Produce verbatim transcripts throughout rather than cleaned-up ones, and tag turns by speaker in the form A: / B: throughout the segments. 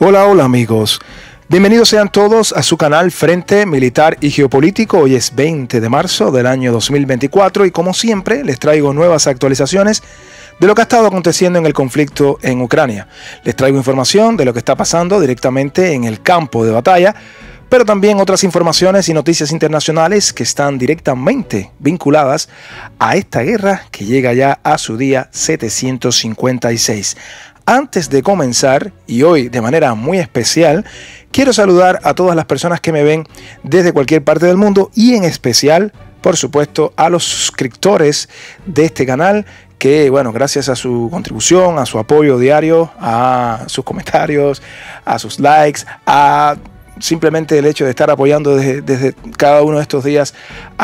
A: Hola, hola amigos. Bienvenidos sean todos a su canal Frente Militar y Geopolítico. Hoy es veinte de marzo del año dos mil veinticuatro y como siempre les traigo nuevas actualizaciones de lo que ha estado aconteciendo en el conflicto en Ucrania. Les traigo información de lo que está pasando directamente en el campo de batalla, pero también otras informaciones y noticias internacionales que están directamente vinculadas a esta guerra que llega ya a su día setecientos cincuenta y seis. Antes de comenzar, y hoy de manera muy especial, quiero saludar a todas las personas que me ven desde cualquier parte del mundo y en especial, por supuesto, a los suscriptores de este canal que, bueno, gracias a su contribución, a su apoyo diario, a sus comentarios, a sus likes, a simplemente el hecho de estar apoyando desde, desde cada uno de estos días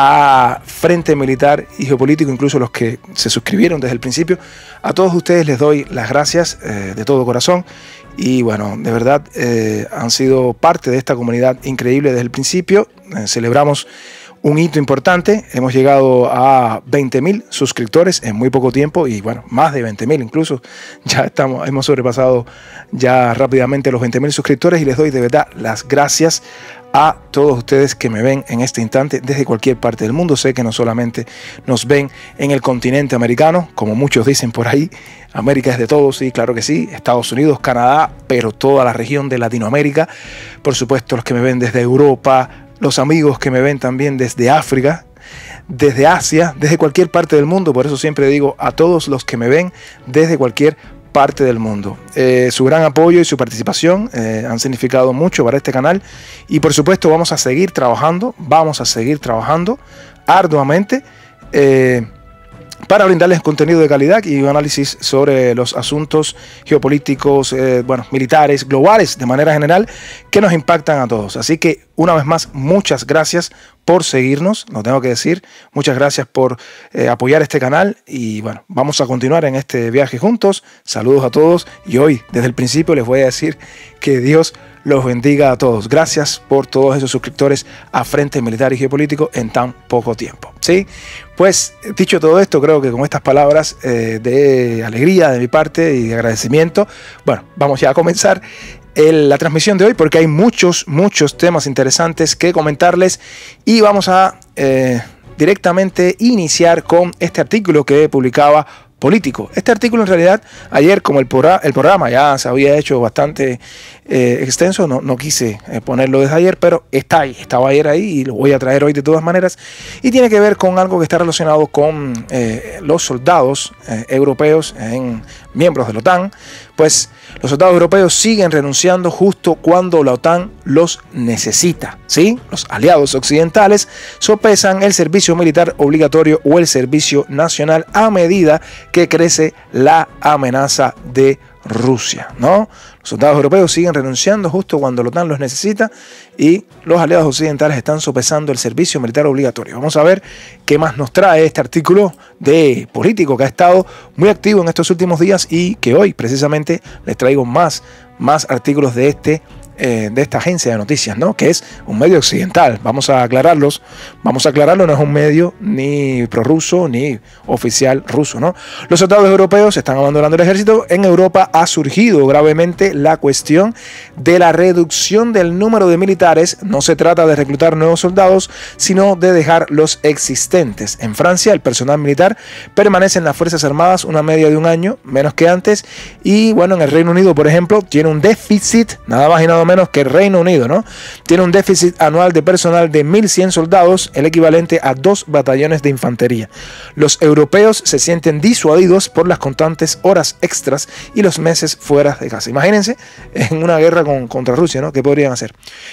A: a Frente Militar y Geopolítico, incluso los que se suscribieron desde el principio. A todos ustedes les doy las gracias eh, de todo corazón y bueno, de verdad eh, han sido parte de esta comunidad increíble desde el principio. Eh, celebramos un hito importante, hemos llegado a veinte mil suscriptores en muy poco tiempo y bueno, más de veinte mil incluso, ya estamos, hemos sobrepasado ya rápidamente los veinte mil suscriptores y les doy de verdad las gracias a todos ustedes que me ven en este instante desde cualquier parte del mundo. Sé que no solamente nos ven en el continente americano, como muchos dicen por ahí, América es de todos, sí, claro que sí, Estados Unidos, Canadá, pero toda la región de Latinoamérica, por supuesto los que me ven desde Europa, los amigos que me ven también desde África, desde Asia, desde cualquier parte del mundo. Por eso siempre digo a todos los que me ven desde cualquier parte del mundo. Eh, su gran apoyo y su participación eh, han significado mucho para este canal y por supuesto vamos a seguir trabajando, vamos a seguir trabajando arduamente eh, para brindarles contenido de calidad y un análisis sobre los asuntos geopolíticos, eh, bueno, militares, globales de manera general que nos impactan a todos. Así que una vez más, muchas gracias por seguirnos, lo tengo que decir, muchas gracias por eh, apoyar este canal y bueno, vamos a continuar en este viaje juntos. Saludos a todos y hoy desde el principio les voy a decir que Dios los bendiga a todos. Gracias por todos esos suscriptores a Frente Militar y Geopolítico en tan poco tiempo. ¿Sí? Pues dicho todo esto, creo que con estas palabras eh, de alegría de mi parte y de agradecimiento, bueno, vamos ya a comenzar el, la transmisión de hoy porque hay muchos, muchos temas interesantes que comentarles y vamos a eh, directamente iniciar con este artículo que publicaba Político. Este artículo en realidad ayer, como el, programa, el programa ya se había hecho bastante eh, extenso, no, no quise eh, ponerlo desde ayer, pero está ahí, estaba ayer ahí y lo voy a traer hoy de todas maneras y tiene que ver con algo que está relacionado con eh, los soldados eh, europeos, en, miembros de la OTAN. Pues los soldados europeos siguen renunciando justo cuando la OTAN los necesita, ¿sí? Los aliados occidentales sopesan el servicio militar obligatorio o el servicio nacional a medida que crece la amenaza de Rusia, ¿no? Los soldados europeos siguen renunciando justo cuando la OTAN los necesita y los aliados occidentales están sopesando el servicio militar obligatorio. Vamos a ver qué más nos trae este artículo de Político que ha estado muy activo en estos últimos días y que hoy precisamente les traigo más, más artículos de este Eh, de esta agencia de noticias, ¿no? Que es un medio occidental. Vamos a aclararlos, vamos a aclararlo, no es un medio ni prorruso ni oficial ruso, ¿no? Los soldados europeos están abandonando el ejército. En Europa ha surgido gravemente la cuestión de la reducción del número de militares. No se trata de reclutar nuevos soldados, sino de dejar los existentes. En Francia, el personal militar permanece en las Fuerzas Armadas una media de un año, menos que antes. Y bueno, en el Reino Unido, por ejemplo, tiene un déficit, nada más y nada menos que el Reino Unido, ¿no? Tiene un déficit anual de personal de mil cien soldados, el equivalente a dos batallones de infantería. Los europeos se sienten disuadidos por las constantes horas extras y los meses fuera de casa. Imagínense en una guerra con, contra Rusia, ¿no? ¿Qué podrían hacer?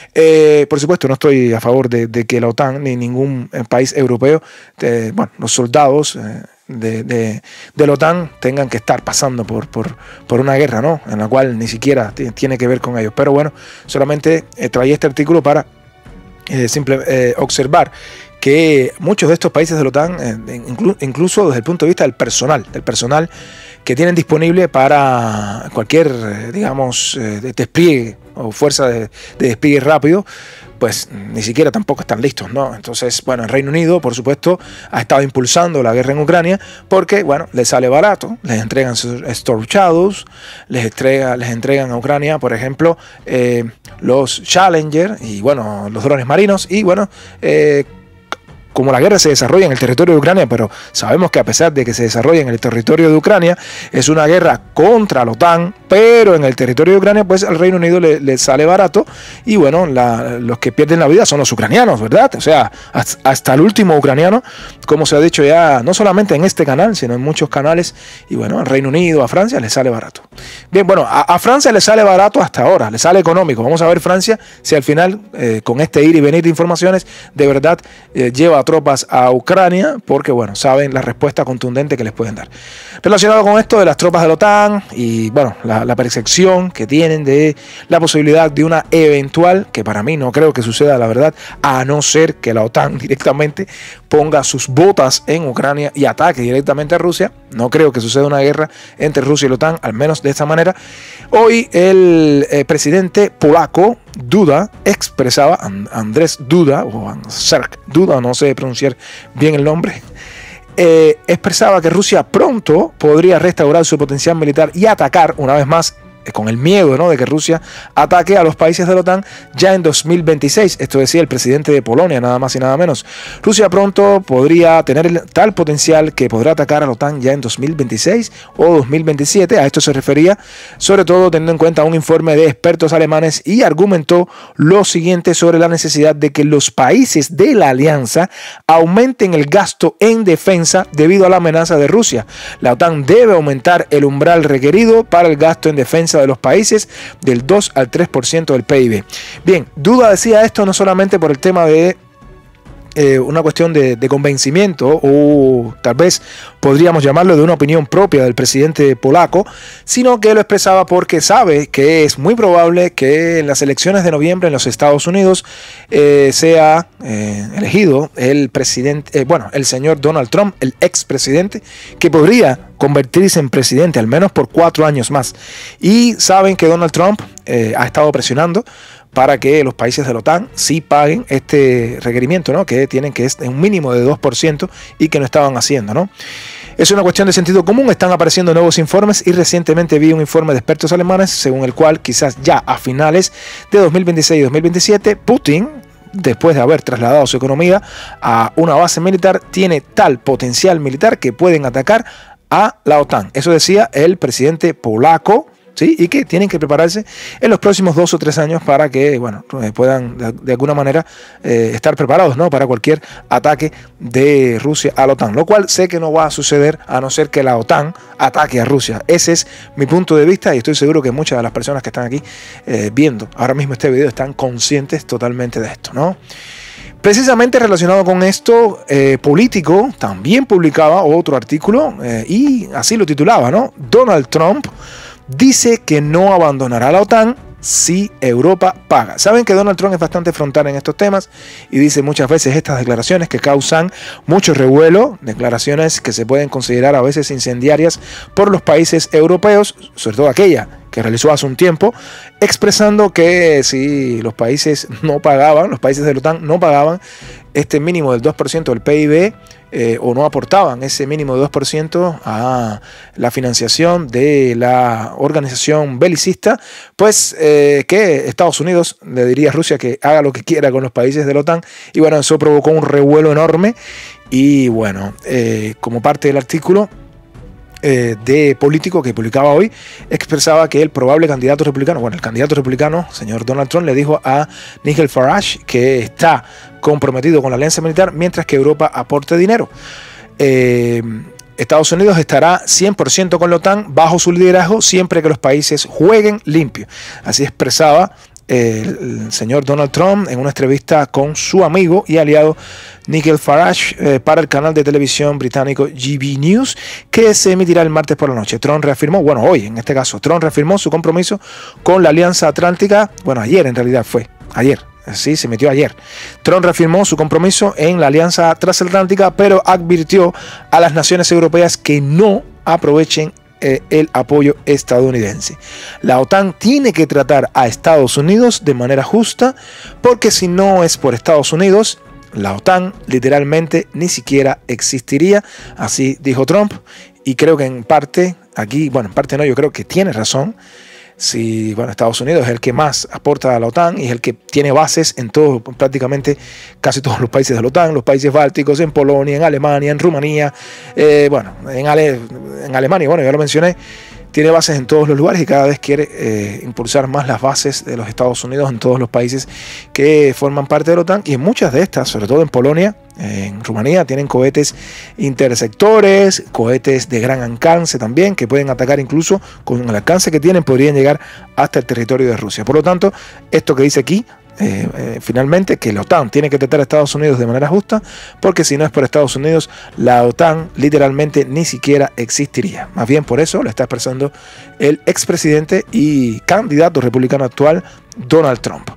A: Eh, por supuesto, no estoy a favor de, de que la OTAN ni ningún país europeo, eh, bueno, los soldados eh, De, de, de la OTAN tengan que estar pasando por, por, por una guerra, ¿no? En la cual ni siquiera tiene que ver con ellos. Pero bueno, solamente eh, traía este artículo para eh, simple, eh, observar que muchos de estos países de la OTAN, eh, inclu incluso desde el punto de vista del personal, del personal que tienen disponible para cualquier, eh, digamos, eh, despliegue o fuerza de, de despliegue rápido, pues ni siquiera tampoco están listos, ¿no? Entonces, bueno, el Reino Unido, por supuesto, ha estado impulsando la guerra en Ucrania porque, bueno, les sale barato, les entregan sus Storm Shadows, les, entrega, les entregan a Ucrania, por ejemplo, eh, los Challenger y, bueno, los drones marinos y, bueno, eh, como la guerra se desarrolla en el territorio de Ucrania, pero sabemos que a pesar de que se desarrolla en el territorio de Ucrania, es una guerra contra la OTAN, pero en el territorio de Ucrania, pues al Reino Unido le, le sale barato y bueno, la, los que pierden la vida son los ucranianos, ¿verdad? O sea, hasta el último ucraniano, como se ha dicho ya, no solamente en este canal, sino en muchos canales, y bueno, al Reino Unido, a Francia, le sale barato. Bien, bueno, a, a Francia le sale barato hasta ahora, le sale económico. Vamos a ver Francia si al final, eh, con este ir y venir de informaciones, de verdad eh, lleva tropas a Ucrania, porque bueno, saben la respuesta contundente que les pueden dar. Relacionado con esto de las tropas de la OTAN y bueno, la, la percepción que tienen de la posibilidad de una eventual, que para mí no creo que suceda, la verdad, a no ser que la OTAN directamente ponga sus botas en Ucrania y ataque directamente a Rusia. No creo que suceda una guerra entre Rusia y la OTAN, al menos de esta manera. Hoy el eh, presidente polaco Duda expresaba, Andrzej Duda, o Andrzej Duda, no sé pronunciar bien el nombre, eh, expresaba que Rusia pronto podría restaurar su potencial militar y atacar una vez más, con el miedo, ¿no?, de que Rusia ataque a los países de la OTAN ya en dos mil veintiséis. Esto decía el presidente de Polonia, nada más y nada menos. Rusia pronto podría tener el, tal potencial que podrá atacar a la OTAN ya en dos mil veintiséis o dos mil veintisiete. A esto se refería, sobre todo teniendo en cuenta un informe de expertos alemanes, y argumentó lo siguiente sobre la necesidad de que los países de la alianza aumenten el gasto en defensa debido a la amenaza de Rusia. La OTAN debe aumentar el umbral requerido para el gasto en defensa de los países del dos al tres por ciento del P I B. Bien, Duda decía esto no solamente por el tema de eh, una cuestión de, de convencimiento, o tal vez podríamos llamarlo de una opinión propia del presidente polaco, sino que lo expresaba porque sabe que es muy probable que en las elecciones de noviembre en los Estados Unidos eh, sea eh, elegido el presidente, eh, bueno, el señor Donald Trump, el expresidente, que podría convertirse en presidente al menos por cuatro años más. Y saben que Donald Trump eh, ha estado presionando para que los países de la OTAN sí paguen este requerimiento, ¿no?, que tienen, que es un mínimo de dos por ciento y que no estaban haciendo, ¿no? Es una cuestión de sentido común, están apareciendo nuevos informes y recientemente vi un informe de expertos alemanes según el cual quizás ya a finales de dos mil veintiséis y dos mil veintisiete Putin, después de haber trasladado su economía a una base militar, tiene tal potencial militar que pueden atacar a la OTAN. Eso decía el presidente polaco, ¿sí? Y que tienen que prepararse en los próximos dos o tres años para que, bueno, puedan de, de alguna manera eh, estar preparados, ¿no?, para cualquier ataque de Rusia a la OTAN, lo cual sé que no va a suceder a no ser que la OTAN ataque a Rusia. Ese es mi punto de vista y estoy seguro que muchas de las personas que están aquí eh, viendo ahora mismo este video están conscientes totalmente de esto, ¿no? Precisamente relacionado con esto, eh, Político también publicaba otro artículo eh, y así lo titulaba, ¿no? Donald Trump dice que no abandonará la OTAN si Europa paga. Saben que Donald Trump es bastante frontal en estos temas y dice muchas veces estas declaraciones que causan mucho revuelo, declaraciones que se pueden considerar a veces incendiarias por los países europeos, sobre todo aquella que realizó hace un tiempo, expresando que si los países no pagaban, los países de la OTAN no pagaban este mínimo del dos por ciento del P I B, eh, o no aportaban ese mínimo de dos por ciento a la financiación de la organización belicista, pues eh, que Estados Unidos le diría a Rusia que haga lo que quiera con los países de la OTAN. Y bueno, eso provocó un revuelo enorme. Y bueno, eh, como parte del artículo Eh, de Político que publicaba hoy, expresaba que el probable candidato republicano, bueno, el candidato republicano, señor Donald Trump, le dijo a Nigel Farage que está comprometido con la alianza militar mientras que Europa aporte dinero. Eh, Estados Unidos estará cien por ciento con la OTAN bajo su liderazgo siempre que los países jueguen limpio. Así expresaba el señor Donald Trump en una entrevista con su amigo y aliado Nigel Farage eh, para el canal de televisión británico G B News, que se emitirá el martes por la noche. Trump reafirmó, bueno, hoy en este caso, Trump reafirmó su compromiso con la Alianza Atlántica, bueno, ayer en realidad fue, ayer. Sí, se metió ayer. Trump reafirmó su compromiso en la Alianza Transatlántica, pero advirtió a las naciones europeas que no aprovechen eh, el apoyo estadounidense. La OTAN tiene que tratar a Estados Unidos de manera justa, porque si no es por Estados Unidos, la OTAN literalmente ni siquiera existiría, así dijo Trump, y creo que en parte, aquí, bueno, en parte no, yo creo que tiene razón. Si, bueno, Estados Unidos es el que más aporta a la OTAN y es el que tiene bases en todo, prácticamente casi todos los países de la OTAN, los países bálticos, en Polonia, en Alemania, en Rumanía, eh, bueno, en, Ale, en Alemania, bueno, ya lo mencioné, tiene bases en todos los lugares y cada vez quiere eh, impulsar más las bases de los Estados Unidos en todos los países que forman parte de la OTAN, y en muchas de estas, sobre todo en Polonia, en Rumanía, tienen cohetes interceptores, cohetes de gran alcance también, que pueden atacar incluso con el alcance que tienen, podrían llegar hasta el territorio de Rusia. Por lo tanto, esto que dice aquí, Eh, eh, finalmente, que la OTAN tiene que tratar a Estados Unidos de manera justa, porque si no es por Estados Unidos, la OTAN literalmente ni siquiera existiría. Más bien por eso lo está expresando el expresidente y candidato republicano actual, Donald Trump.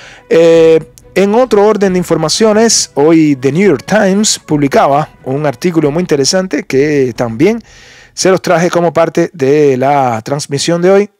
A: Eh, en otro orden de informaciones, hoy The New York Times publicaba un artículo muy interesante que también se los traje como parte de la transmisión de hoy,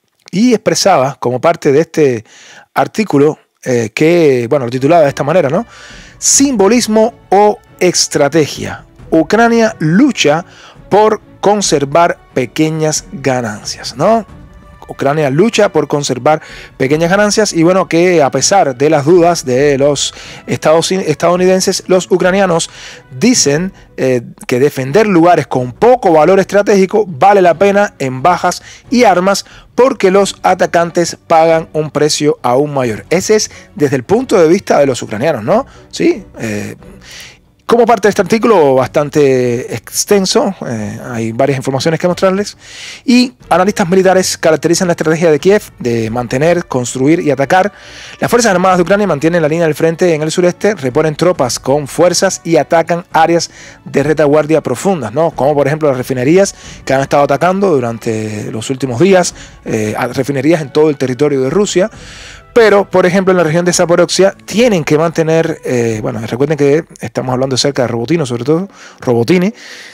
A: y expresaba como parte de este artículo Eh, que, bueno, lo titulaba de esta manera, ¿no? Simbolismo o estrategia. Ucrania lucha por conservar pequeñas ganancias, ¿no? Ucrania lucha por conservar pequeñas ganancias, y bueno, que a pesar de las dudas de los estadounidenses, los ucranianos dicen eh, que defender lugares con poco valor estratégico vale la pena en bajas y armas, porque los atacantes pagan un precio aún mayor. Ese es desde el punto de vista de los ucranianos, ¿no? Sí. Eh, Como parte de este artículo bastante extenso, eh, hay varias informaciones que mostrarles, y analistas militares caracterizan la estrategia de Kiev de mantener, construir y atacar. Las Fuerzas Armadas de Ucrania mantienen la línea del frente en el sureste, reponen tropas con fuerzas y atacan áreas de retaguardia profundas, ¿no? Como por ejemplo las refinerías que han estado atacando durante los últimos días, eh, refinerías en todo el territorio de Rusia. Pero, por ejemplo, en la región de Zaporozhia tienen que mantener, eh, bueno, recuerden que estamos hablando cerca de Robotino, sobre todo, Robotini,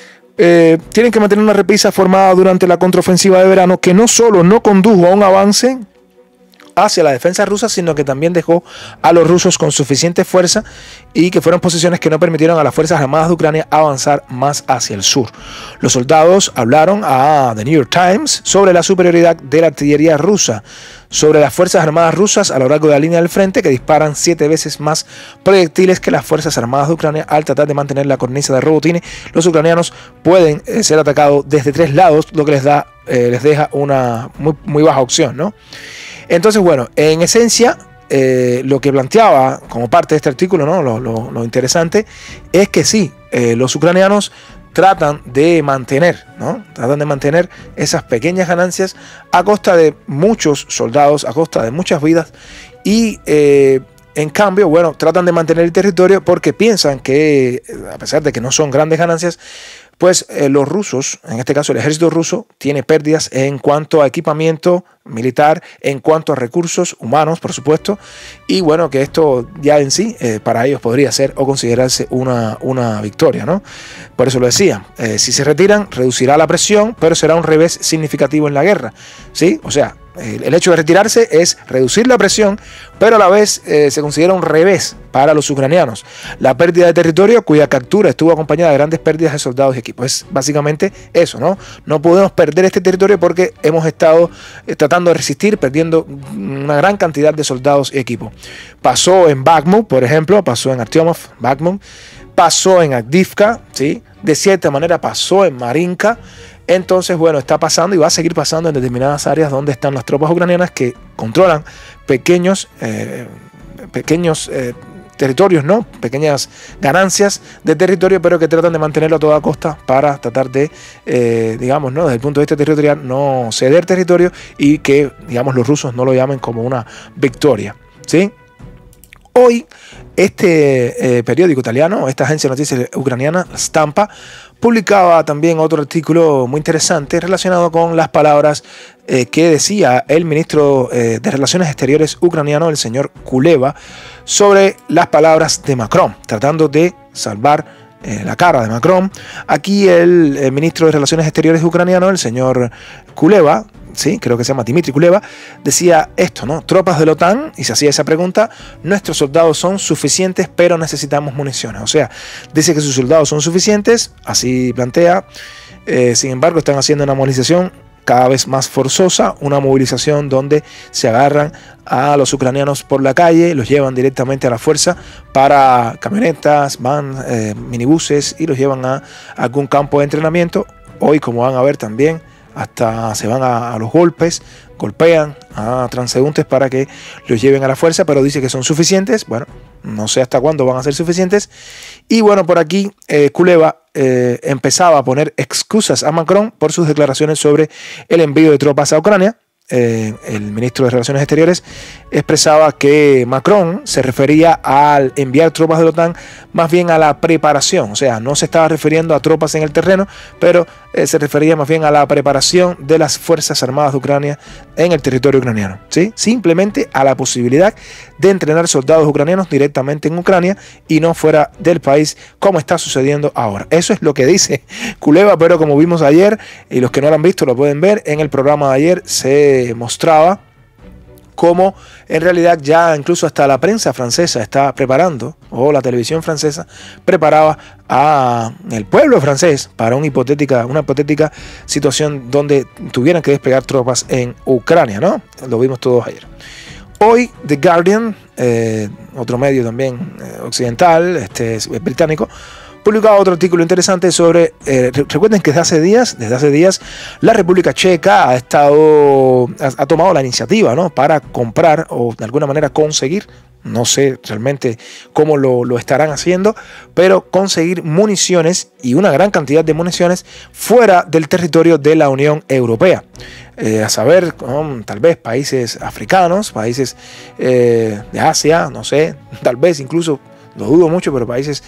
A: eh, tienen que mantener una repisa formada durante la contraofensiva de verano, que no solo no condujo a un avance hacia la defensa rusa, sino que también dejó a los rusos con suficiente fuerza, y que fueron posiciones que no permitieron a las Fuerzas Armadas de Ucrania avanzar más hacia el sur. Los soldados hablaron a The New York Times sobre la superioridad de la artillería rusa sobre las Fuerzas Armadas rusas a lo largo de la línea del frente, que disparan siete veces más proyectiles que las Fuerzas Armadas de Ucrania. Al tratar de mantener la cornisa de Robotini, los ucranianos pueden eh, ser atacados desde tres lados, lo que les da eh, les deja una muy, muy baja opción, ¿no? Entonces, bueno, en esencia, eh, lo que planteaba como parte de este artículo, ¿no? Lo, lo, lo interesante es que sí, eh, los ucranianos tratan de mantener, ¿no? Tratan de mantener esas pequeñas ganancias a costa de muchos soldados, a costa de muchas vidas, y eh, en cambio, bueno, tratan de mantener el territorio porque piensan que, a pesar de que no son grandes ganancias, pues eh, los rusos, en este caso el ejército ruso, tiene pérdidas en cuanto a equipamiento militar, en cuanto a recursos humanos, por supuesto, y bueno, que esto ya en sí eh, para ellos podría ser o considerarse una, una victoria, ¿no? Por eso lo decía, eh, si se retiran reducirá la presión, pero será un revés significativo en la guerra, ¿sí? O sea, el, el hecho de retirarse es reducir la presión, pero a la vez eh, se considera un revés para los ucranianos. La pérdida de territorio, cuya captura estuvo acompañada de grandes pérdidas de soldados y equipos. Es básicamente eso, ¿no? No podemos perder este territorio porque hemos estado eh, tratando de resistir, perdiendo una gran cantidad de soldados y equipos. Pasó en Bakhmut, por ejemplo, pasó en Artyomov, Bakhmut, pasó en Avdiivka, ¿sí? De cierta manera pasó en Marinka. Entonces, bueno, está pasando y va a seguir pasando en determinadas áreas donde están las tropas ucranianas que controlan pequeños, eh, pequeños eh, territorios, ¿no? Pequeñas ganancias de territorio, pero que tratan de mantenerlo a toda costa para tratar de, eh, digamos, ¿no? Desde el punto de vista territorial, no ceder territorio y que, digamos, los rusos no lo llamen como una victoria, ¿sí? Hoy, este eh, periódico italiano, esta agencia de noticias ucraniana, Stampa, publicaba también otro artículo muy interesante relacionado con las palabras eh, que decía el ministro eh, de Relaciones Exteriores ucraniano, el señor Kuleva, sobre las palabras de Macron, tratando de salvar eh, la cara de Macron. Aquí el, el ministro de Relaciones Exteriores ucraniano, el señor Kuleba, sí, creo que se llama Dmitry Kuleba, decía esto, ¿no? Tropas de la OTAN, y se hacía esa pregunta, nuestros soldados son suficientes, pero necesitamos municiones. O sea, dice que sus soldados son suficientes, así plantea, eh, sin embargo están haciendo una movilización cada vez más forzosa, una movilización donde se agarran a los ucranianos por la calle, los llevan directamente a la fuerza para camionetas, van, eh, minibuses, y los llevan a algún campo de entrenamiento. Hoy, como van a ver también, hasta se van a, a los golpes, golpean a transeúntes para que los lleven a la fuerza, pero dice que son suficientes. Bueno, no sé hasta cuándo van a ser suficientes. Y bueno, por aquí eh, Kuleba eh, empezaba a poner excusas a Macron por sus declaraciones sobre el envío de tropas a Ucrania. Eh, el ministro de Relaciones Exteriores expresaba que Macron se refería al enviar tropas de la OTAN más bien a la preparación, o sea, no se estaba refiriendo a tropas en el terreno, pero eh, se refería más bien a la preparación de las Fuerzas Armadas de Ucrania en el territorio ucraniano, ¿sí? Simplemente a la posibilidad de entrenar soldados ucranianos directamente en Ucrania y no fuera del país, como está sucediendo ahora. Eso es lo que dice Kuleba, pero como vimos ayer, y los que no lo han visto lo pueden ver, en el programa de ayer se mostraba cómo en realidad ya incluso hasta la prensa francesa está preparando, o la televisión francesa preparaba a el pueblo francés para una hipotética, una hipotética situación donde tuvieran que desplegar tropas en Ucrania, ¿no? Lo vimos todos ayer. Hoy The Guardian, eh, otro medio también eh, occidental, este es británico, publicaba otro artículo interesante sobre, eh, recuerden que desde hace días, desde hace días, la República Checa ha estado, ha, ha tomado la iniciativa, ¿no?, para comprar o de alguna manera conseguir, no sé realmente cómo lo, lo estarán haciendo, pero conseguir municiones y una gran cantidad de municiones fuera del territorio de la Unión Europea. Eh, a saber, um, tal vez países africanos, países eh, de Asia, no sé, tal vez incluso, lo dudo mucho, pero países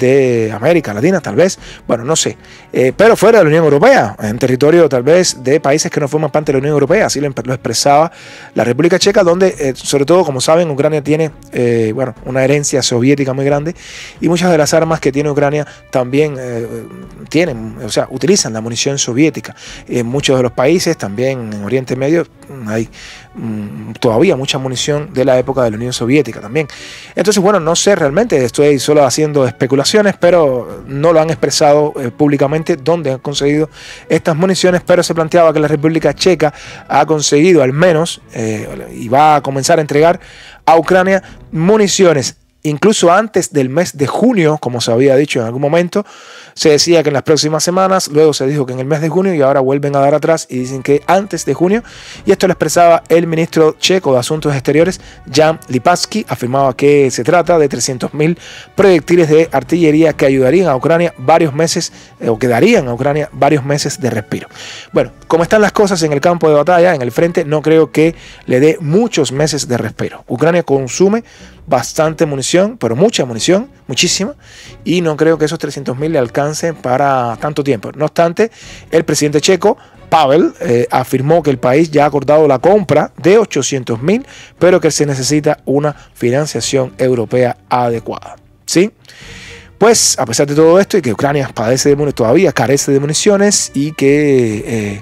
A: de América Latina, tal vez, bueno, no sé, eh, pero fuera de la Unión Europea, en territorio tal vez de países que no forman parte de la Unión Europea, así lo, lo expresaba la República Checa, donde, eh, sobre todo, como saben, Ucrania tiene, eh, bueno, una herencia soviética muy grande, y muchas de las armas que tiene Ucrania también eh, tienen, o sea, utilizan la munición soviética. En muchos de los países, también en Oriente Medio, hay mm, todavía mucha munición de la época de la Unión Soviética también. Entonces, bueno, no sé realmente, estoy solo haciendo especulaciones, pero no lo han expresado eh, públicamente dónde han conseguido estas municiones, pero se planteaba que la República Checa ha conseguido al menos eh, y va a comenzar a entregar a Ucrania municiones. Incluso antes del mes de junio, como se había dicho en algún momento, se decía que en las próximas semanas, luego se dijo que en el mes de junio, y ahora vuelven a dar atrás y dicen que antes de junio. Y esto lo expresaba el ministro checo de Asuntos Exteriores, Jan Lipavsky. Afirmaba que se trata de trescientos mil proyectiles de artillería que ayudarían a Ucrania varios meses, eh, o que darían a Ucrania varios meses de respiro. Bueno, como están las cosas en el campo de batalla, en el frente, no creo que le dé muchos meses de respiro. Ucrania consume bastante munición, pero mucha munición, muchísima, y no creo que esos trescientos mil le alcancen para tanto tiempo. No obstante, el presidente checo, Pavel, eh, afirmó que el país ya ha acordado la compra de ochocientos mil, pero que se necesita una financiación europea adecuada. ¿Sí? Pues, a pesar de todo esto, y que Ucrania padece de municiones, todavía carece de municiones, y que, eh,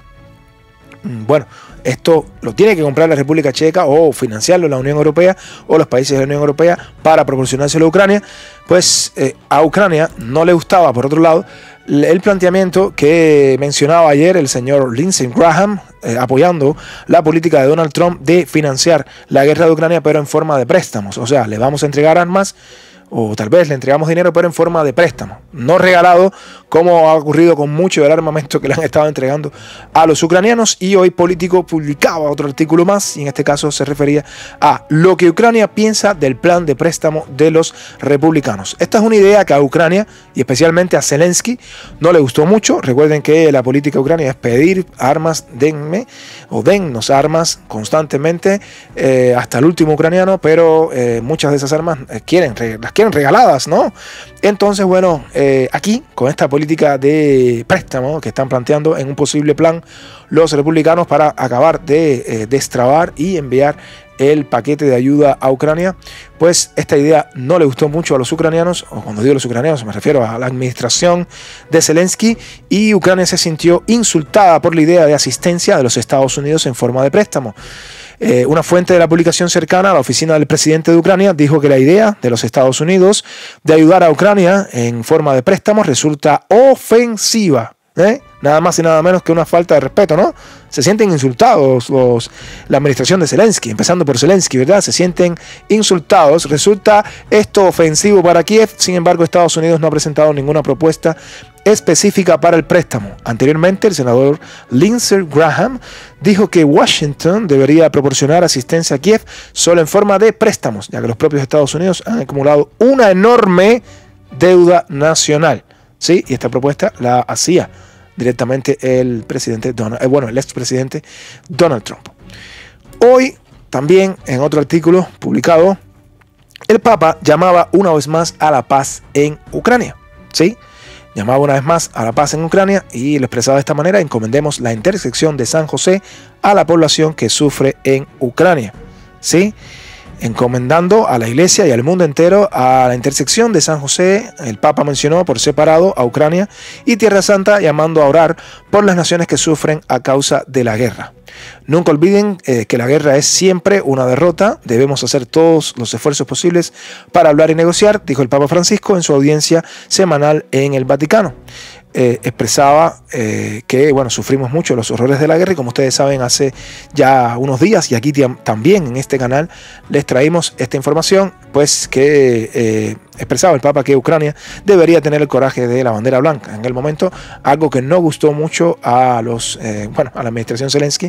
A: bueno, esto lo tiene que comprar la República Checa o financiarlo la Unión Europea o los países de la Unión Europea para proporcionárselo a Ucrania, pues eh, a Ucrania no le gustaba, por otro lado, el planteamiento que mencionaba ayer el señor Lindsey Graham, eh, apoyando la política de Donald Trump de financiar la guerra de Ucrania, pero en forma de préstamos. O sea, le vamos a entregar armas, o tal vez le entregamos dinero, pero en forma de préstamo, no regalado, como ha ocurrido con mucho del armamento que le han estado entregando a los ucranianos. Y hoy Político publicaba otro artículo más, y en este caso se refería a lo que Ucrania piensa del plan de préstamo de los republicanos. Esta es una idea que a Ucrania, y especialmente a Zelensky, no le gustó mucho. Recuerden que la política de Ucrania es pedir armas, denme o dennos armas constantemente, eh, hasta el último ucraniano, pero eh, muchas de esas armas eh, quieren, las quieren regaladas, ¿no? Entonces, bueno, eh, aquí, con esta política de préstamo que están planteando en un posible plan los republicanos para acabar de eh, destrabar y enviar el paquete de ayuda a Ucrania, pues esta idea no le gustó mucho a los ucranianos, o cuando digo los ucranianos me refiero a la administración de Zelensky, y Ucrania se sintió insultada por la idea de asistencia de los Estados Unidos en forma de préstamo. Eh, una fuente de la publicación cercana a la oficina del presidente de Ucrania dijo que la idea de los Estados Unidos de ayudar a Ucrania en forma de préstamos resulta ofensiva. ¿Eh? Nada más y nada menos que una falta de respeto, ¿no? Se sienten insultados los, la administración de Zelensky, empezando por Zelensky, ¿verdad? Se sienten insultados. Resulta esto ofensivo para Kiev. Sin embargo, Estados Unidos no ha presentado ninguna propuesta específica para el préstamo. Anteriormente, el senador Lindsey Graham dijo que Washington debería proporcionar asistencia a Kiev solo en forma de préstamos, ya que los propios Estados Unidos han acumulado una enorme deuda nacional. Sí, y esta propuesta la hacía directamente el presidente Donald, eh, bueno, el expresidente Donald Trump. Hoy, también en otro artículo publicado, el Papa llamaba una vez más a la paz en Ucrania. Sí, llamaba una vez más a la paz en Ucrania y lo expresaba de esta manera: encomendemos la intersección de San José a la población que sufre en Ucrania. Sí, encomendando a la iglesia y al mundo entero a la intersección de San José. El Papa mencionó por separado a Ucrania y Tierra Santa, llamando a orar por las naciones que sufren a causa de la guerra. Nunca olviden eh, que la guerra es siempre una derrota. Debemos hacer todos los esfuerzos posibles para hablar y negociar, dijo el Papa Francisco en su audiencia semanal en el Vaticano. Eh, expresaba eh, que bueno, sufrimos mucho los horrores de la guerra, y como ustedes saben, hace ya unos días, y aquí también en este canal les traímos esta información, pues que eh, expresaba el Papa que Ucrania debería tener el coraje de la bandera blanca en el momento, algo que no gustó mucho a los eh, bueno, a la administración Zelensky.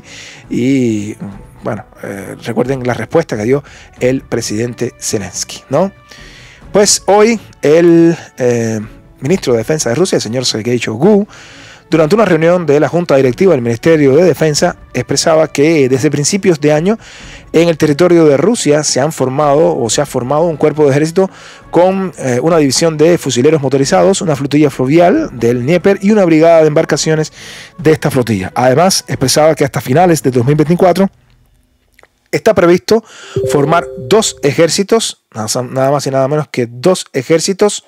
A: Y bueno, eh, recuerden la respuesta que dio el presidente Zelensky, ¿no? Pues hoy el eh, ministro de Defensa de Rusia, el señor Sergei Shoigu, durante una reunión de la Junta Directiva del Ministerio de Defensa, expresaba que desde principios de año en el territorio de Rusia se han formado o se ha formado un cuerpo de ejército con eh, una división de fusileros motorizados, una flotilla fluvial del Dnieper y una brigada de embarcaciones de esta flotilla. Además, expresaba que hasta finales de dos mil veinticuatro está previsto formar dos ejércitos, nada más y nada menos que dos ejércitos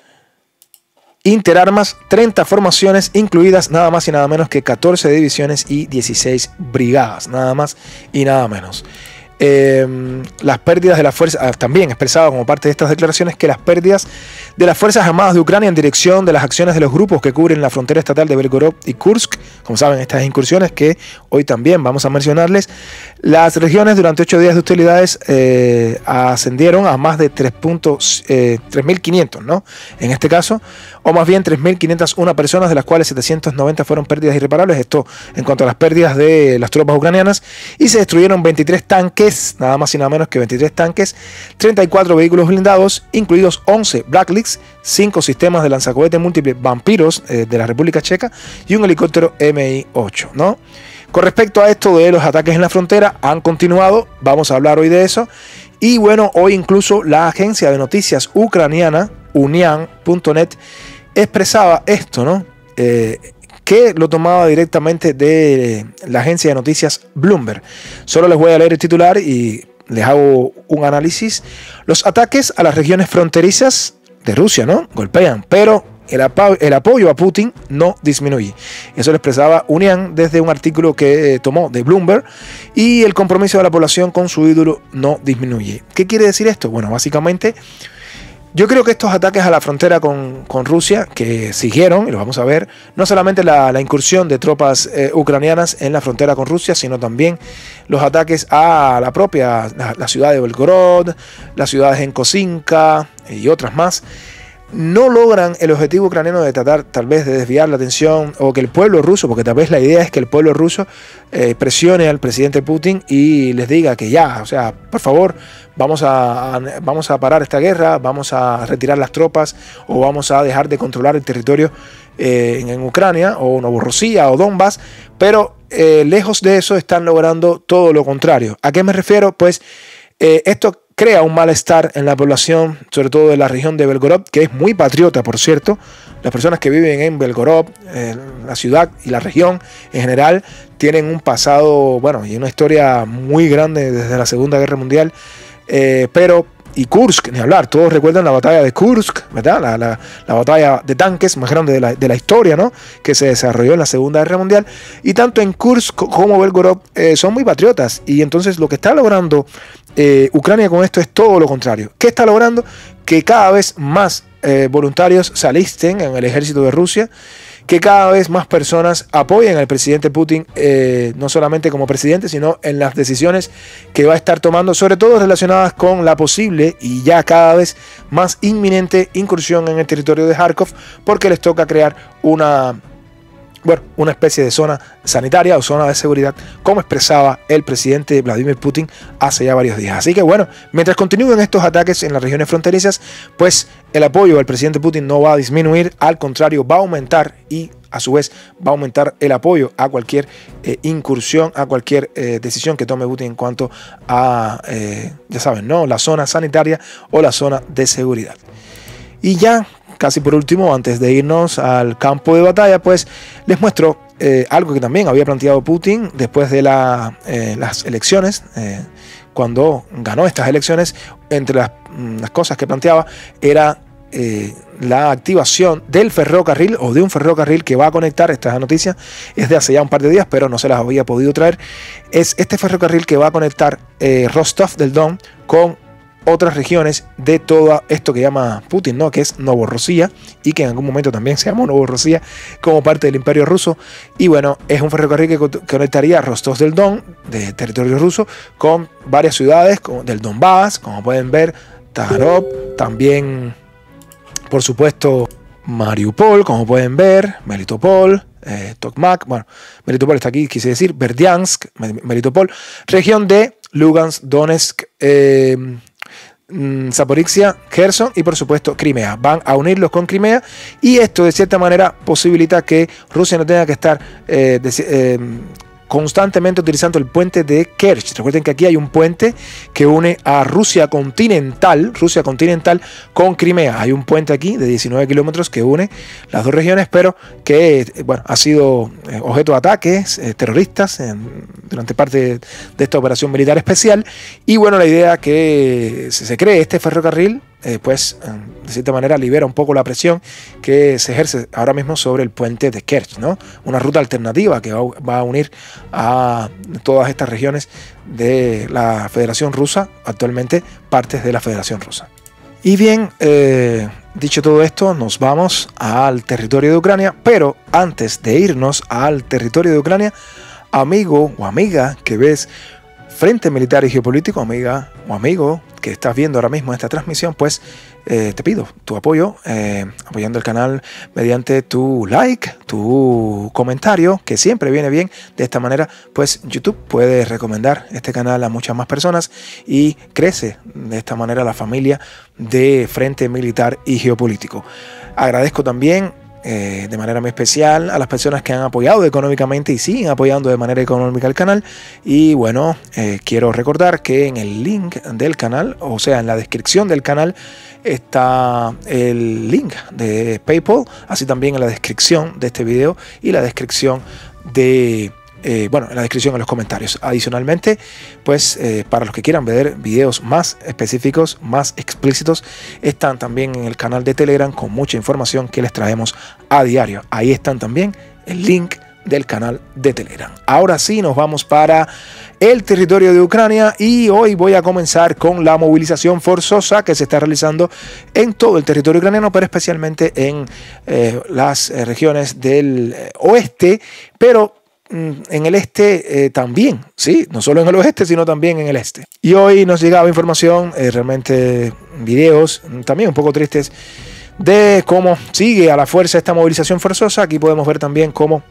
A: interarmas, treinta formaciones, incluidas nada más y nada menos que catorce divisiones y dieciséis brigadas, nada más y nada menos. Eh, las pérdidas de las fuerzas, también expresaba como parte de estas declaraciones que las pérdidas de las Fuerzas Armadas de Ucrania en dirección de las acciones de los grupos que cubren la frontera estatal de Belgorod y Kursk, como saben, estas incursiones que hoy también vamos a mencionarles, las regiones durante ocho días de hostilidades eh, ascendieron a más de tres mil quinientos, ¿no? En este caso, o más bien tres mil quinientas una personas, de las cuales setecientas noventa fueron pérdidas irreparables, esto en cuanto a las pérdidas de las tropas ucranianas, y se destruyeron veintitrés tanques, nada más y nada menos que veintitrés tanques, treinta y cuatro vehículos blindados, incluidos once Blacklix, cinco sistemas de lanzacohetes múltiples Vampiros eh, de la República Checa y un helicóptero M I ocho, ¿no? Con respecto a esto de los ataques en la frontera, han continuado, vamos a hablar hoy de eso, y bueno, hoy incluso la agencia de noticias ucraniana, unian punto net, expresaba esto, ¿no? Eh, que lo tomaba directamente de la agencia de noticias Bloomberg. Solo les voy a leer el titular y les hago un análisis. Los ataques a las regiones fronterizas de Rusia, ¿no?, golpean, pero el, apo el apoyo a Putin no disminuye. Eso lo expresaba Unian desde un artículo que eh, tomó de Bloomberg, y el compromiso de la población con su ídolo no disminuye. ¿Qué quiere decir esto? Bueno, básicamente, yo creo que estos ataques a la frontera con, con Rusia, que siguieron, y lo vamos a ver, no solamente la, la incursión de tropas eh, ucranianas en la frontera con Rusia, sino también los ataques a la propia la, la ciudad de Belgorod, las ciudades en Kosinka y otras más, no logran el objetivo ucraniano de tratar tal vez de desviar la atención, o que el pueblo ruso, porque tal vez la idea es que el pueblo ruso eh, presione al presidente Putin y les diga que ya, o sea, por favor, vamos a, a, vamos a parar esta guerra, vamos a retirar las tropas, o vamos a dejar de controlar el territorio eh, en, en Ucrania, o Novorossiya o Donbass, pero eh, lejos de eso están logrando todo lo contrario. ¿A qué me refiero? Pues eh, esto crea un malestar en la población, sobre todo de la región de Belgorod, que es muy patriota, por cierto. Las personas que viven en Belgorod, eh, la ciudad y la región en general, tienen un pasado, bueno, y una historia muy grande desde la Segunda Guerra Mundial, eh, pero... Y Kursk, ni hablar, todos recuerdan la batalla de Kursk, ¿verdad? La, la, la batalla de tanques más grande de la, de la historia, ¿no? Que se desarrolló en la Segunda Guerra Mundial. Y tanto en Kursk como Belgorod eh, son muy patriotas. Y entonces lo que está logrando eh, Ucrania con esto es todo lo contrario. ¿Qué está logrando? Que cada vez más eh, voluntarios se alisten en el ejército de Rusia, que cada vez más personas apoyen al presidente Putin, eh, no solamente como presidente, sino en las decisiones que va a estar tomando, sobre todo relacionadas con la posible y ya cada vez más inminente incursión en el territorio de Kharkov, porque les toca crear una, bueno, una especie de zona sanitaria o zona de seguridad, como expresaba el presidente Vladimir Putin hace ya varios días. Así que bueno, mientras continúen estos ataques en las regiones fronterizas, pues el apoyo al presidente Putin no va a disminuir, al contrario, va a aumentar y a su vez va a aumentar el apoyo a cualquier eh, incursión, a cualquier eh, decisión que tome Putin en cuanto a, eh, ya saben, ¿no? La zona sanitaria o la zona de seguridad. Y ya, casi por último, antes de irnos al campo de batalla, pues les muestro eh, algo que también había planteado Putin después de la, eh, las elecciones, eh, cuando ganó estas elecciones. Entre las, las cosas que planteaba era eh, la activación del ferrocarril o de un ferrocarril que va a conectar, esta es la noticia, es de hace ya un par de días, pero no se las había podido traer, es este ferrocarril que va a conectar eh, Rostov del Don con otras regiones de todo esto que llama Putin, ¿no? Que es Novorossiya, y que en algún momento también se llamó Novorossiya como parte del Imperio Ruso. Y bueno, es un ferrocarril que conectaría Rostov del Don, de territorio ruso, con varias ciudades como del Donbass, como pueden ver, Tarov, también, por supuesto, Mariupol, como pueden ver, Melitopol, eh, Tokmak, bueno, Melitopol está aquí, quise decir, Berdiansk, Melitopol, región de Lugansk, Donetsk, eh, Zaporizhia, Kherson y por supuesto Crimea. Van a unirlos con Crimea y esto de cierta manera posibilita que Rusia no tenga que estar eh, de, eh, constantemente utilizando el puente de Kerch. Recuerden que aquí hay un puente que une a Rusia continental, Rusia continental con Crimea. Hay un puente aquí de diecinueve kilómetros que une las dos regiones, pero que bueno, ha sido objeto de ataques eh, terroristas en, durante parte de, de esta operación militar especial. Y bueno, la idea que se, se cree este ferrocarril, Eh, pues de cierta manera libera un poco la presión que se ejerce ahora mismo sobre el puente de Kerch, ¿no? Una ruta alternativa que va, va a unir a todas estas regiones de la Federación Rusa, actualmente partes de la Federación Rusa. Y bien, eh, dicho todo esto, nos vamos al territorio de Ucrania, pero antes de irnos al territorio de Ucrania, amigo o amiga que ves Frente Militar y Geopolítico, amiga o amigo que estás viendo ahora mismo esta transmisión, pues eh, te pido tu apoyo, eh, apoyando el canal mediante tu like, tu comentario, que siempre viene bien. De esta manera, pues YouTube puede recomendar este canal a muchas más personas y crece de esta manera la familia de Frente Militar y Geopolítico. Agradezco también Eh, de manera muy especial a las personas que han apoyado económicamente y siguen apoyando de manera económica el canal. Y bueno, eh, quiero recordar que en el link del canal, o sea en la descripción del canal, está el link de PayPal, así también en la descripción de este video y la descripción de Eh, bueno, en la descripción, en los comentarios. Adicionalmente, pues eh, para los que quieran ver videos más específicos, más explícitos, están también en el canal de Telegram con mucha información que les traemos a diario. Ahí están también el link del canal de Telegram. Ahora sí, nos vamos para el territorio de Ucrania y hoy voy a comenzar con la movilización forzosa que se está realizando en todo el territorio ucraniano, pero especialmente en eh, las eh, regiones del eh, oeste, pero en el este eh, también, sí, no solo en el oeste, sino también en el este. Y hoy nos llegaba información, eh, realmente videos, también un poco tristes, de cómo sigue a la fuerza esta movilización forzosa. Aquí podemos ver también cómo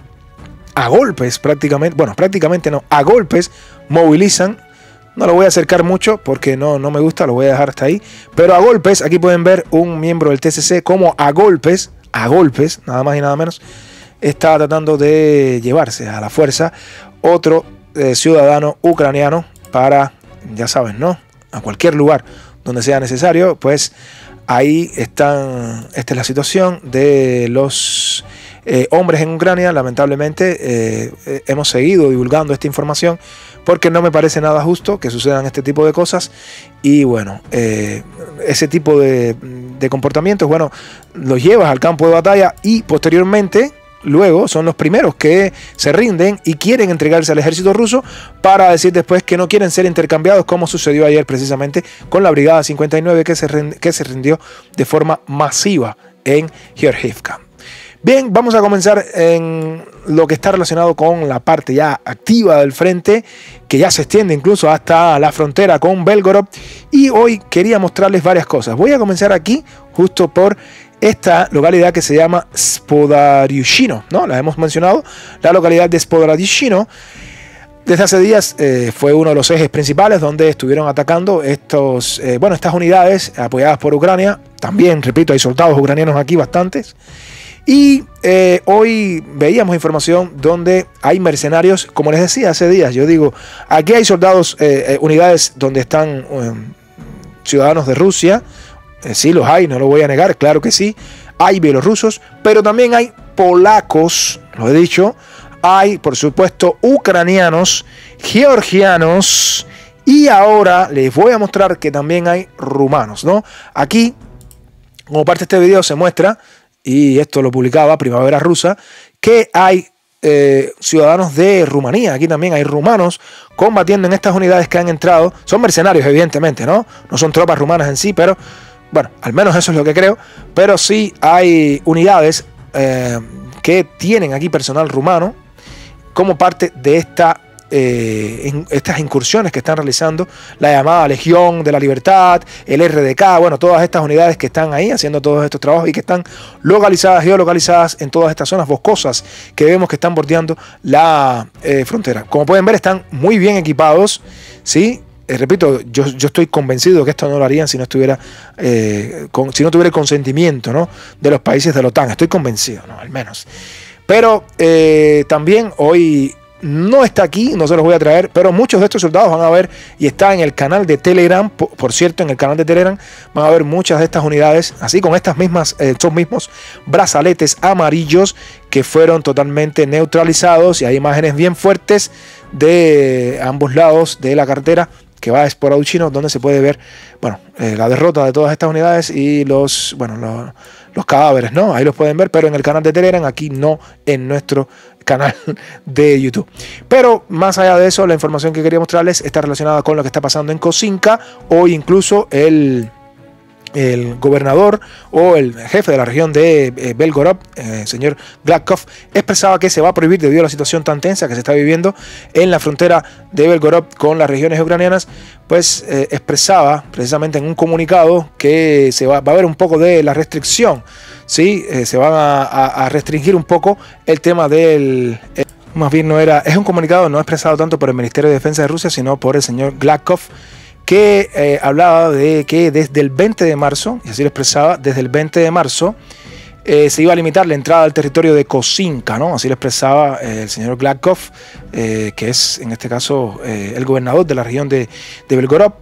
A: a golpes prácticamente, bueno, prácticamente no, a golpes movilizan. No lo voy a acercar mucho porque no, no me gusta, lo voy a dejar hasta ahí. Pero a golpes, aquí pueden ver un miembro del T C C como a golpes, a golpes, nada más y nada menos, está tratando de llevarse a la fuerza otro eh, ciudadano ucraniano para, ya saben, ¿no? a cualquier lugar donde sea necesario, pues ahí están, esta es la situación de los eh, hombres en Ucrania. Lamentablemente eh, eh, hemos seguido divulgando esta información porque no me parece nada justo que sucedan este tipo de cosas y bueno, eh, ese tipo de, de comportamientos, bueno, los llevas al campo de batalla y posteriormente, luego son los primeros que se rinden y quieren entregarse al ejército ruso para decir después que no quieren ser intercambiados, como sucedió ayer precisamente con la Brigada cincuenta y nueve que se, rind- que se rindió de forma masiva en Georgiivka. Bien, vamos a comenzar en lo que está relacionado con la parte ya activa del frente, que ya se extiende incluso hasta la frontera con Belgorod, y hoy quería mostrarles varias cosas. Voy a comenzar aquí justo por esta localidad que se llama Spodariushino, ¿no? La hemos mencionado, la localidad de Spodariushino. Desde hace días eh, fue uno de los ejes principales donde estuvieron atacando estos, eh, bueno, estas unidades apoyadas por Ucrania. También, repito, hay soldados ucranianos aquí bastantes. Y eh, hoy veíamos información donde hay mercenarios, como les decía hace días, yo digo, aquí hay soldados, eh, eh, unidades donde están eh, ciudadanos de Rusia, eh, sí los hay, no lo voy a negar, claro que sí, hay bielorrusos, pero también hay polacos, lo he dicho, hay por supuesto ucranianos, georgianos y ahora les voy a mostrar que también hay rumanos, ¿no? Aquí, como parte de este video se muestra, y esto lo publicaba Primavera Rusa, que hay eh, ciudadanos de Rumanía. Aquí también hay rumanos combatiendo en estas unidades que han entrado. Son mercenarios, evidentemente, ¿no? No son tropas rumanas en sí, pero, bueno, al menos eso es lo que creo. Pero sí hay unidades eh, que tienen aquí personal rumano como parte de esta Eh, en estas incursiones que están realizando la llamada Legión de la Libertad, el R D K, bueno, todas estas unidades que están ahí haciendo todos estos trabajos y que están localizadas, geolocalizadas en todas estas zonas boscosas que vemos que están bordeando la eh, frontera. Como pueden ver, están muy bien equipados, ¿sí? Eh, repito, yo, yo estoy convencido que esto no lo harían si no estuviera eh, con, si no tuviera el consentimiento, ¿no?, de los países de la OTAN. Estoy convencido, ¿no?, al menos. Pero eh, también hoy no está aquí, no se los voy a traer, pero muchos de estos soldados van a ver, y está en el canal de Telegram, por, por cierto, en el canal de Telegram van a ver muchas de estas unidades, así con estas mismas, eh, estos mismos brazaletes amarillos que fueron totalmente neutralizados, y hay imágenes bien fuertes de ambos lados de la carretera que va a Spodariushino, donde se puede ver, bueno, eh, la derrota de todas estas unidades y los, bueno, los, los cadáveres, ¿no? Ahí los pueden ver, pero en el canal de Telegram, aquí no en nuestro canal de YouTube. Pero más allá de eso, la información que quería mostrarles está relacionada con lo que está pasando en Kosinka. Hoy incluso el el gobernador o el jefe de la región de eh, Belgorod, eh, señor Gladkov, expresaba que se va a prohibir debido a la situación tan tensa que se está viviendo en la frontera de Belgorod con las regiones ucranianas. Pues eh, expresaba precisamente en un comunicado que se va, va a haber un poco de la restricción, ¿sí? Eh, se van a, a, a restringir un poco el tema del... Eh, más bien no era... Es un comunicado no expresado tanto por el Ministerio de Defensa de Rusia, sino por el señor Gladkov, que eh, hablaba de que desde el veinte de marzo, y así lo expresaba, desde el veinte de marzo eh, se iba a limitar la entrada al territorio de Kosinka, ¿no? Así lo expresaba eh, el señor Gladkov, eh, que es en este caso eh, el gobernador de la región de, de Belgorod.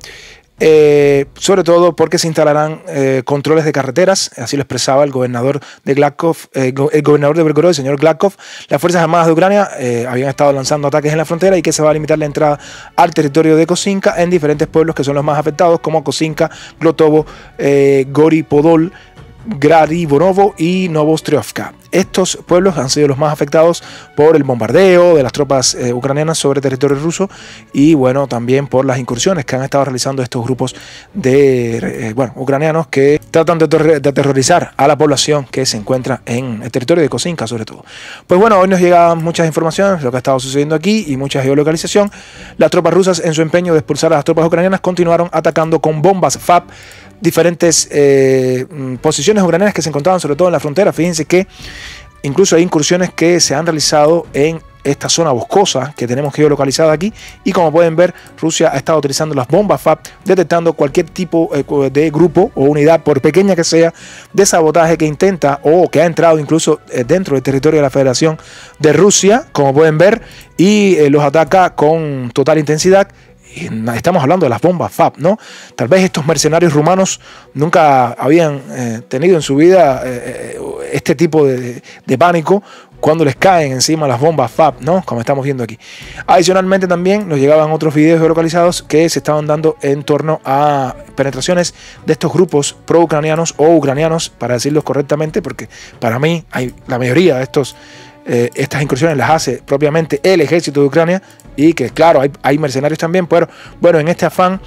A: Eh, sobre todo porque se instalarán eh, controles de carreteras, así lo expresaba el gobernador de Gladkov, eh, el gobernador de Belgorod, el señor Gladkov. Las Fuerzas Armadas de Ucrania eh, habían estado lanzando ataques en la frontera y que se va a limitar la entrada al territorio de Kosinka en diferentes pueblos que son los más afectados, como Kosinka, Glotovo, eh, Gori Podol, Gradivonovo y Novostriovka. Estos pueblos han sido los más afectados por el bombardeo de las tropas eh, ucranianas sobre territorio ruso y bueno, también por las incursiones que han estado realizando estos grupos de eh, bueno, ucranianos que tratan de, de aterrorizar a la población que se encuentra en el territorio de Kosinka sobre todo. Pues bueno, hoy nos llegan muchas informaciones de lo que ha estado sucediendo aquí y mucha geolocalización. Las tropas rusas, en su empeño de expulsar a las tropas ucranianas, continuaron atacando con bombas F A P diferentes eh, posiciones ucranianas que se encontraban sobre todo en la frontera. Fíjense que incluso hay incursiones que se han realizado en esta zona boscosa que tenemos geolocalizada aquí, y como pueden ver, Rusia ha estado utilizando las bombas F A P, detectando cualquier tipo eh, de grupo o unidad, por pequeña que sea, de sabotaje que intenta o que ha entrado incluso eh, dentro del territorio de la Federación de Rusia, como pueden ver, y eh, los ataca con total intensidad. Y estamos hablando de las bombas F A B, ¿no? Tal vez estos mercenarios rumanos nunca habían eh, tenido en su vida eh, este tipo de, de pánico cuando les caen encima las bombas F A B, ¿no? Como estamos viendo aquí. Adicionalmente también nos llegaban otros videos geolocalizados que se estaban dando en torno a penetraciones de estos grupos pro-ucranianos o ucranianos, para decirlos correctamente, porque para mí hay, la mayoría de estos Eh, estas incursiones las hace propiamente el ejército de Ucrania, y que claro, hay, hay mercenarios también, pero bueno, en este afán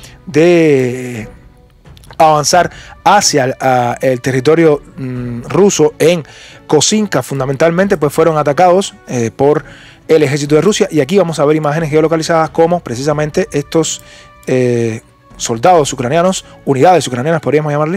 A: de avanzar hacia el, a, el territorio mm, ruso en Kosinka fundamentalmente, pues fueron atacados eh, por el ejército de Rusia. Y aquí vamos a ver imágenes geolocalizadas como precisamente estos eh, soldados ucranianos, unidades ucranianas podríamos llamarle,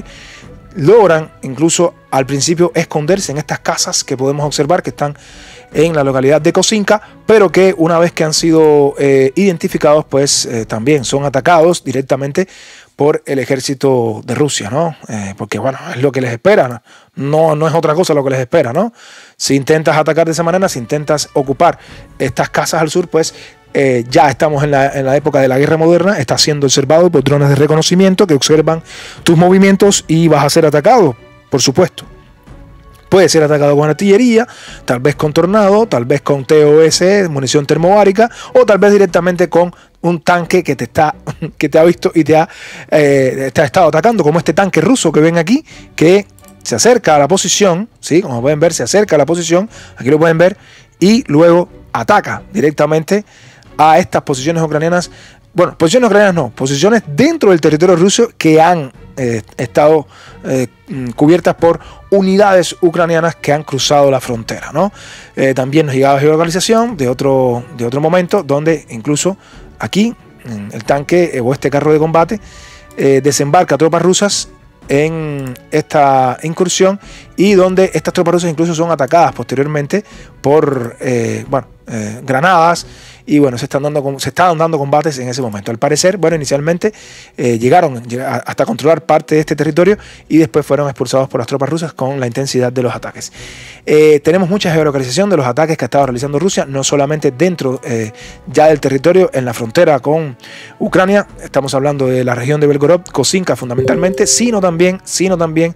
A: logran incluso al principio esconderse en estas casas que podemos observar que están en la localidad de Kosinka, pero que una vez que han sido eh, identificados, pues eh, también son atacados directamente por el ejército de Rusia, ¿no? Eh, porque bueno, es lo que les espera, ¿no? No, no es otra cosa lo que les espera, ¿no? Si intentas atacar de esa manera, si intentas ocupar estas casas al sur, pues Eh, ya estamos en la, en la época de la guerra moderna, estás siendo observado por drones de reconocimiento que observan tus movimientos y vas a ser atacado, por supuesto. Puede ser atacado con artillería, tal vez con Tornado, tal vez con T O S, munición termobárica, o tal vez directamente con un tanque que te está que te ha visto y te ha, eh, te ha estado atacando, como este tanque ruso que ven aquí, que se acerca a la posición, ¿sí? Como pueden ver, se acerca a la posición, aquí lo pueden ver, y luego ataca directamente a estas posiciones ucranianas. Bueno, posiciones ucranianas no, posiciones dentro del territorio ruso que han eh, estado eh, cubiertas por unidades ucranianas que han cruzado la frontera, ¿no? Eh, también nos llegaba geolocalización de otro, de otro momento, donde incluso aquí el tanque eh, o este carro de combate eh, desembarca tropas rusas en esta incursión, y donde estas tropas rusas incluso son atacadas posteriormente por eh, bueno, eh, granadas, y bueno, se están dando se estaban dando combates en ese momento. Al parecer, bueno, inicialmente eh, llegaron hasta controlar parte de este territorio y después fueron expulsados por las tropas rusas con la intensidad de los ataques. Eh, tenemos mucha geolocalización de los ataques que ha estado realizando Rusia, no solamente dentro eh, ya del territorio, en la frontera con Ucrania, estamos hablando de la región de Belgorod, Kosinka fundamentalmente, sino también, sino también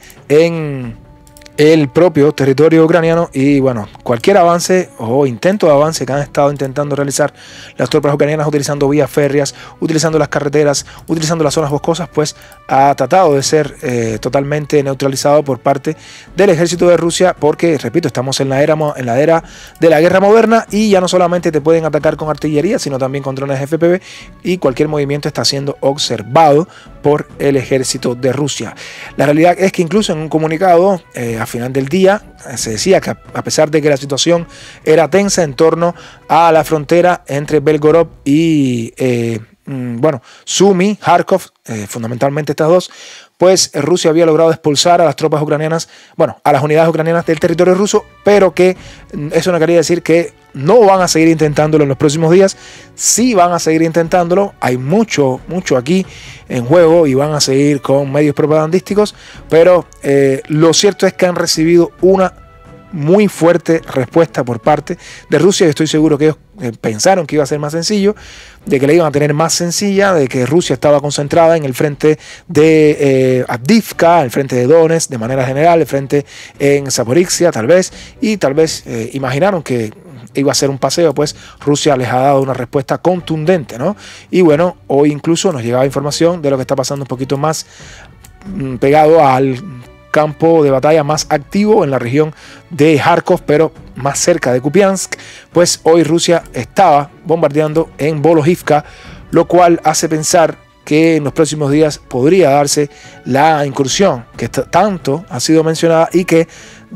A: en el propio territorio ucraniano. Y bueno, cualquier avance o intento de avance que han estado intentando realizar las tropas ucranianas utilizando vías férreas, utilizando las carreteras, utilizando las zonas boscosas, pues ha tratado de ser eh, totalmente neutralizado por parte del ejército de Rusia, porque, repito, estamos en la era, en la era de la guerra moderna, y ya no solamente te pueden atacar con artillería, sino también con drones F P V, y cualquier movimiento está siendo observado por el ejército de Rusia. La realidad es que incluso en un comunicado eh, a final del día se decía que a pesar de que la situación era tensa en torno a la frontera entre Belgorod y eh, bueno, Sumy, Kharkov, eh, fundamentalmente estas dos, pues Rusia había logrado expulsar a las tropas ucranianas, bueno, a las unidades ucranianas del territorio ruso, pero que eso no quería decir que no van a seguir intentándolo en los próximos días. Sí van a seguir intentándolo, hay mucho, mucho aquí en juego y van a seguir con medios propagandísticos, pero eh, lo cierto es que han recibido una muy fuerte respuesta por parte de Rusia, y estoy seguro que ellos eh, pensaron que iba a ser más sencillo, de que la iban a tener más sencilla, de que Rusia estaba concentrada en el frente de eh, Avdiivka, el frente de Donetsk de manera general, el frente en Zaporizhia tal vez, y tal vez eh, imaginaron que iba a ser un paseo, pues Rusia les ha dado una respuesta contundente, ¿no? Y bueno, hoy incluso nos llegaba información de lo que está pasando un poquito más mm, pegado al campo de batalla más activo en la región de Kharkov, pero más cerca de Kupiansk, pues hoy Rusia estaba bombardeando en Volohivka, lo cual hace pensar que en los próximos días podría darse la incursión que tanto ha sido mencionada y que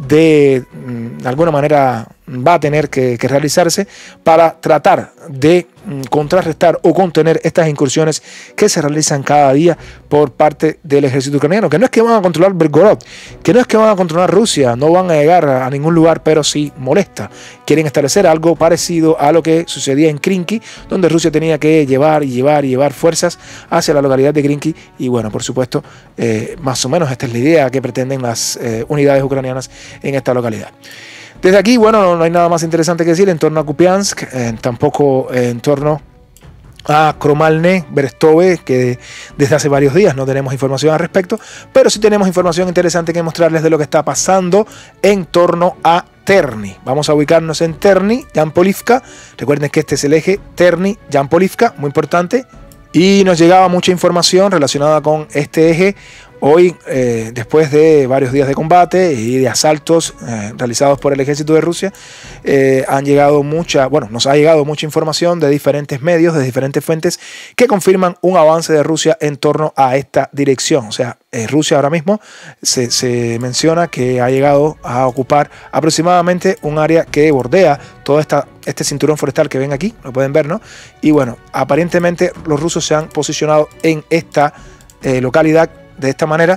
A: de, de alguna manera va a tener que, que realizarse para tratar de contrarrestar o contener estas incursiones que se realizan cada día por parte del ejército ucraniano, que no es que van a controlar Belgorod, que no es que van a controlar Rusia, no van a llegar a ningún lugar, pero sí molesta. Quieren establecer algo parecido a lo que sucedía en Krinky, donde Rusia tenía que llevar y llevar y llevar fuerzas hacia la localidad de Krinky, y bueno, por supuesto, eh, más o menos esta es la idea que pretenden las eh, unidades ucranianas en esta localidad. Desde aquí, bueno, no hay nada más interesante que decir en torno a Kupiansk, eh, tampoco eh, en torno a Kromalne Berestove, que desde hace varios días no tenemos información al respecto, pero sí tenemos información interesante que mostrarles de lo que está pasando en torno a Terni. Vamos a ubicarnos en Terni, Yampolivka. Recuerden que este es el eje Terni, Yampolivka, muy importante. Y nos llegaba mucha información relacionada con este eje. Hoy, eh, después de varios días de combate y de asaltos eh, realizados por el ejército de Rusia, eh, han llegado mucha, bueno, nos ha llegado mucha información de diferentes medios, de diferentes fuentes, que confirman un avance de Rusia en torno a esta dirección. O sea, eh, Rusia ahora mismo se, se menciona que ha llegado a ocupar aproximadamente un área que bordea todo esta, este cinturón forestal que ven aquí, lo pueden ver, ¿no? Y bueno, aparentemente los rusos se han posicionado en esta eh, localidad de esta manera,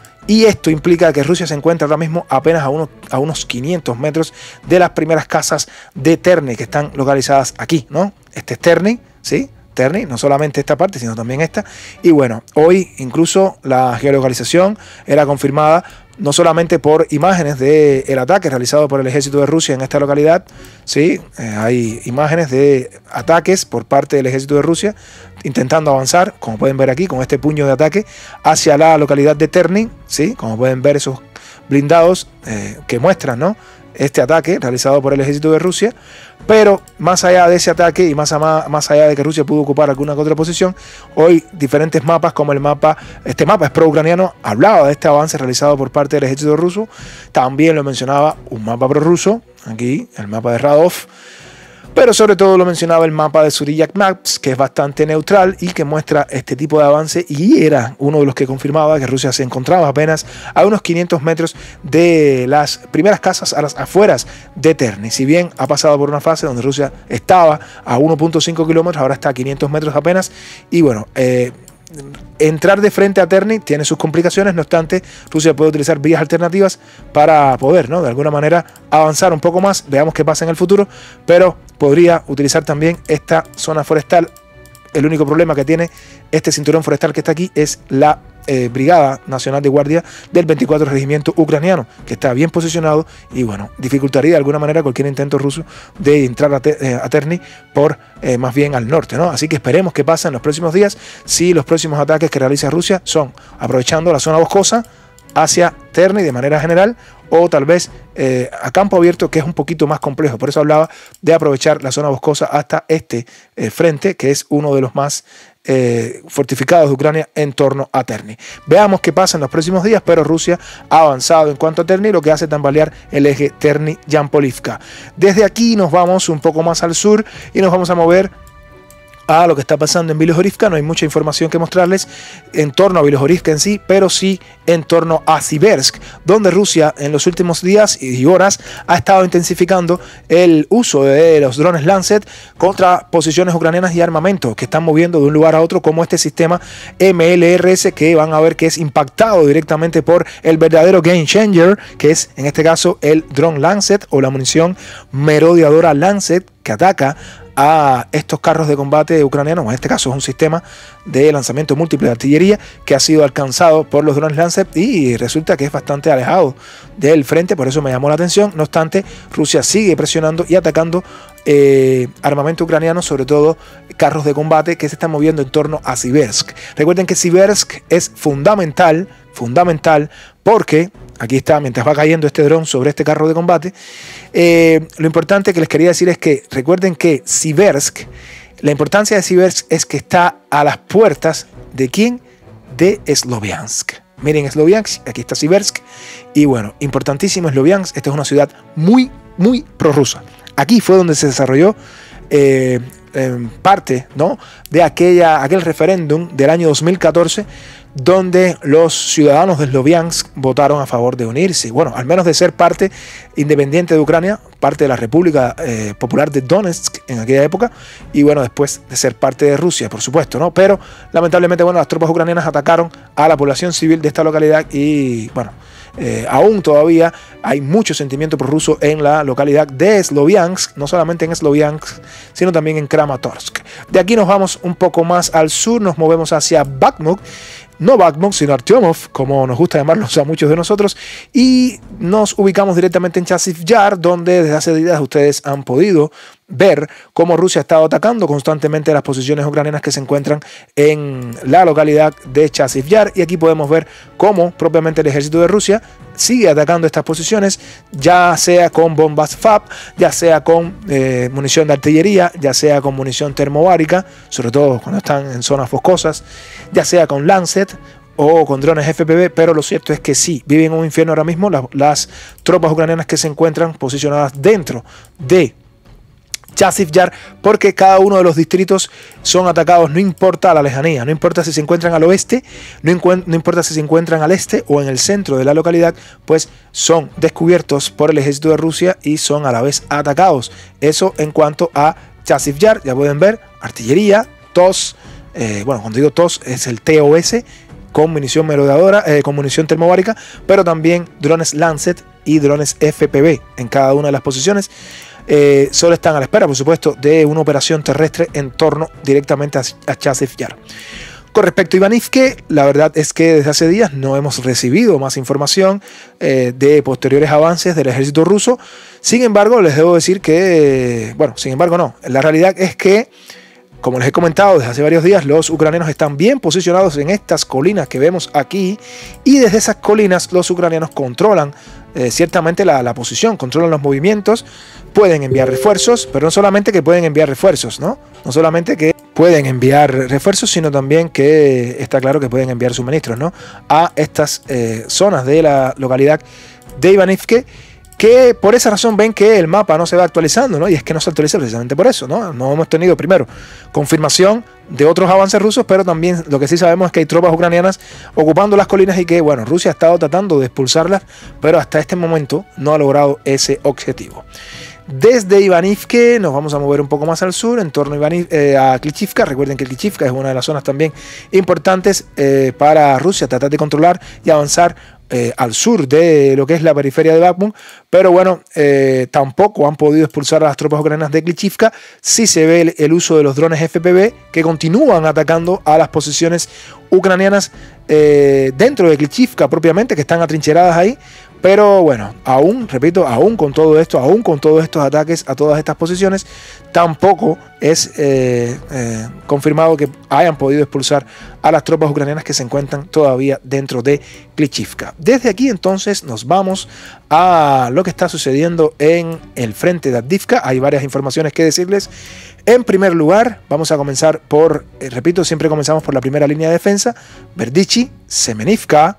A: y esto implica que Rusia se encuentra ahora mismo apenas a unos, a unos quinientos metros de las primeras casas de Terni que están localizadas aquí, ¿no? Este es Terni, ¿sí? Terni, no solamente esta parte, sino también esta. Y bueno, hoy incluso la geolocalización era confirmada no solamente por imágenes del ataque realizado por el ejército de Rusia en esta localidad, ¿sí? Eh, hay imágenes de ataques por parte del ejército de Rusia intentando avanzar, como pueden ver aquí, con este puño de ataque hacia la localidad de Terni, ¿sí? Como pueden ver esos blindados eh, que muestran, ¿no?, este ataque realizado por el ejército de Rusia. Pero más allá de ese ataque y más, a más, más allá de que Rusia pudo ocupar alguna que otra posición, hoy diferentes mapas, como el mapa, este mapa es pro-ucraniano, hablaba de este avance realizado por parte del ejército ruso. También lo mencionaba un mapa prorruso, aquí el mapa de Radov, pero sobre todo lo mencionaba el mapa de Suriyak Maps, que es bastante neutral y que muestra este tipo de avance, y era uno de los que confirmaba que Rusia se encontraba apenas a unos quinientos metros de las primeras casas a las afueras de Terni. Si bien ha pasado por una fase donde Rusia estaba a uno punto cinco kilómetros, ahora está a quinientos metros apenas, y bueno, eh, entrar de frente a Terni tiene sus complicaciones. No obstante, Rusia puede utilizar vías alternativas para poder, ¿no?, de alguna manera avanzar un poco más. Veamos qué pasa en el futuro, pero podría utilizar también esta zona forestal. El único problema que tiene este cinturón forestal que está aquí es la eh, Brigada Nacional de Guardia del veinticuatro Regimiento Ucraniano, que está bien posicionado y bueno, dificultaría de alguna manera cualquier intento ruso de entrar a, te, eh, a Terni por eh, más bien al norte, ¿no? Así que esperemos que pase en los próximos días, si los próximos ataques que realiza Rusia son aprovechando la zona boscosa hacia Terni de manera general, o tal vez eh, a campo abierto, que es un poquito más complejo. Por eso hablaba de aprovechar la zona boscosa hasta este eh, frente, que es uno de los más eh, fortificados de Ucrania en torno a Terni. Veamos qué pasa en los próximos días, pero Rusia ha avanzado en cuanto a Terni, lo que hace tambalear el eje Terni-Yampolivka. Desde aquí nos vamos un poco más al sur y nos vamos a mover a lo que está pasando en Bilohorivka. No hay mucha información que mostrarles en torno a Bilohorivka en sí, pero sí en torno a Siversk, donde Rusia en los últimos días y horas ha estado intensificando el uso de los drones Lancet contra posiciones ucranianas y armamento que están moviendo de un lugar a otro, como este sistema M L R S, que van a ver que es impactado directamente por el verdadero game changer, que es en este caso el drone Lancet o la munición merodeadora Lancet, que ataca a estos carros de combate ucranianos. En este caso es un sistema de lanzamiento múltiple de artillería que ha sido alcanzado por los drones Lancet y resulta que es bastante alejado del frente, por eso me llamó la atención. No obstante, Rusia sigue presionando y atacando eh, armamento ucraniano, sobre todo carros de combate que se están moviendo en torno a Siversk. Recuerden que Siversk es fundamental, fundamental porque aquí está, mientras va cayendo este dron sobre este carro de combate, eh, lo importante que les quería decir es que recuerden que Siversk, la importancia de Siversk es que está a las puertas de ¿quién? De Sloviansk. Miren Sloviansk, aquí está Siversk, y bueno, importantísimo Sloviansk. Esta es una ciudad muy, muy prorrusa. Aquí fue donde se desarrolló eh, eh, parte, ¿no?, de aquella, aquel referéndum del año dos mil catorce, donde los ciudadanos de Sloviansk votaron a favor de unirse, bueno, al menos de ser parte independiente de Ucrania, parte de la República eh, Popular de Donetsk en aquella época, y bueno, después de ser parte de Rusia, por supuesto, ¿no? Pero lamentablemente, bueno, las tropas ucranianas atacaron a la población civil de esta localidad y, bueno, eh, aún todavía hay mucho sentimiento prorruso en la localidad de Sloviansk, no solamente en Sloviansk, sino también en Kramatorsk. De aquí nos vamos un poco más al sur, nos movemos hacia Bakhmut, no Bakhmut, sino Artyomov, como nos gusta llamarlos a muchos de nosotros, y nos ubicamos directamente en Chasiv Yar, donde desde hace días ustedes han podido ver cómo Rusia ha estado atacando constantemente las posiciones ucranianas que se encuentran en la localidad de Chasiv Yar, y aquí podemos ver cómo propiamente el ejército de Rusia sigue atacando estas posiciones, ya sea con bombas F A B, ya sea con eh, munición de artillería, ya sea con munición termobárica, sobre todo cuando están en zonas boscosas, ya sea con Lancet o con drones F P V, pero lo cierto es que sí, viven en un infierno ahora mismo las, las tropas ucranianas que se encuentran posicionadas dentro de Chasiv Yar, porque cada uno de los distritos son atacados, no importa la lejanía, no importa si se encuentran al oeste, no, no importa si se encuentran al este o en el centro de la localidad, pues son descubiertos por el ejército de Rusia y son a la vez atacados. Eso en cuanto a Chasiv Yar, ya pueden ver, artillería, T O S, eh, bueno, cuando digo T O S es el T O S, con munición merodeadora, eh, con munición termobárica, pero también drones Lancet y drones F P V en cada una de las posiciones. Eh, solo están a la espera, por supuesto, de una operación terrestre en torno directamente a, a Chasiv Yar. Con respecto a Ivanivke, la verdad es que desde hace días no hemos recibido más información eh, de posteriores avances del ejército ruso. Sin embargo, les debo decir que, bueno, sin embargo no, la realidad es que, como les he comentado desde hace varios días, los ucranianos están bien posicionados en estas colinas que vemos aquí, y desde esas colinas los ucranianos controlan eh, ciertamente la, la posición, controlan los movimientos, pueden enviar refuerzos, pero no solamente que pueden enviar refuerzos, ¿no? No solamente que pueden enviar refuerzos, sino también que está claro que pueden enviar suministros, ¿no?, a estas eh, zonas de la localidad de Ivanivke, que por esa razón ven que el mapa no se va actualizando, ¿no? Y es que no se actualiza precisamente por eso, ¿no? No hemos tenido, primero, confirmación de otros avances rusos, pero también lo que sí sabemos es que hay tropas ucranianas ocupando las colinas y que, bueno, Rusia ha estado tratando de expulsarlas, pero hasta este momento no ha logrado ese objetivo. Desde Ivanivke nos vamos a mover un poco más al sur, en torno a, Ivaniv, eh, a Klitschivka. Recuerden que Klitschivka es una de las zonas también importantes eh, para Rusia, tratar de controlar y avanzar eh, al sur de lo que es la periferia de Bakhmut. Pero bueno, eh, tampoco han podido expulsar a las tropas ucranianas de Klitschivka. Sí se ve el, el uso de los drones F P V que continúan atacando a las posiciones ucranianas eh, dentro de Klitschivka propiamente, que están atrincheradas ahí. Pero bueno, aún, repito, aún con todo esto, aún con todos estos ataques a todas estas posiciones, tampoco es eh, eh, confirmado que hayan podido expulsar a las tropas ucranianas que se encuentran todavía dentro de Klitschivka. Desde aquí entonces nos vamos a lo que está sucediendo en el frente de Avdiivka. Hay varias informaciones que decirles. En primer lugar, vamos a comenzar por, eh, repito, siempre comenzamos por la primera línea de defensa: Berdichi, Semenivka,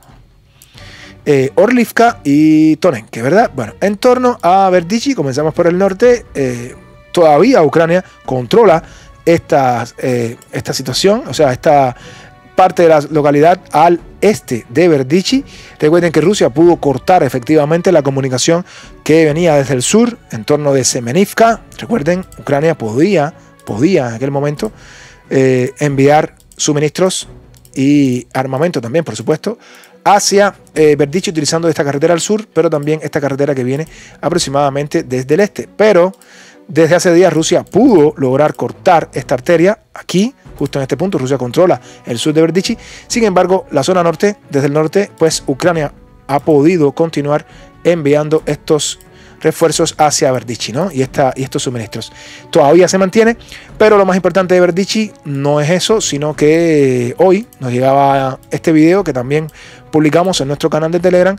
A: Eh, Orlivka y Tonenke, ¿verdad? Bueno, en torno a Berdichi, comenzamos por el norte. Eh, todavía Ucrania controla esta, eh, esta situación, o sea, esta parte de la localidad al este de Berdichi. Recuerden que Rusia pudo cortar efectivamente la comunicación que venía desde el sur en torno de Semenivka. Recuerden, Ucrania podía, podía en aquel momento eh, enviar suministros y armamento también, por supuesto, hacia eh, Berdichi, utilizando esta carretera al sur, pero también esta carretera que viene aproximadamente desde el este. Pero desde hace días Rusia pudo lograr cortar esta arteria aquí, justo en este punto. Rusia controla el sur de Berdichi. Sin embargo, la zona norte, desde el norte, pues Ucrania ha podido continuar enviando estos refuerzos hacia Berdichi, ¿no? Y, esta, y estos suministros todavía se mantiene, pero lo más importante de Berdichi no es eso, sino que hoy nos llegaba este video que también publicamos en nuestro canal de Telegram,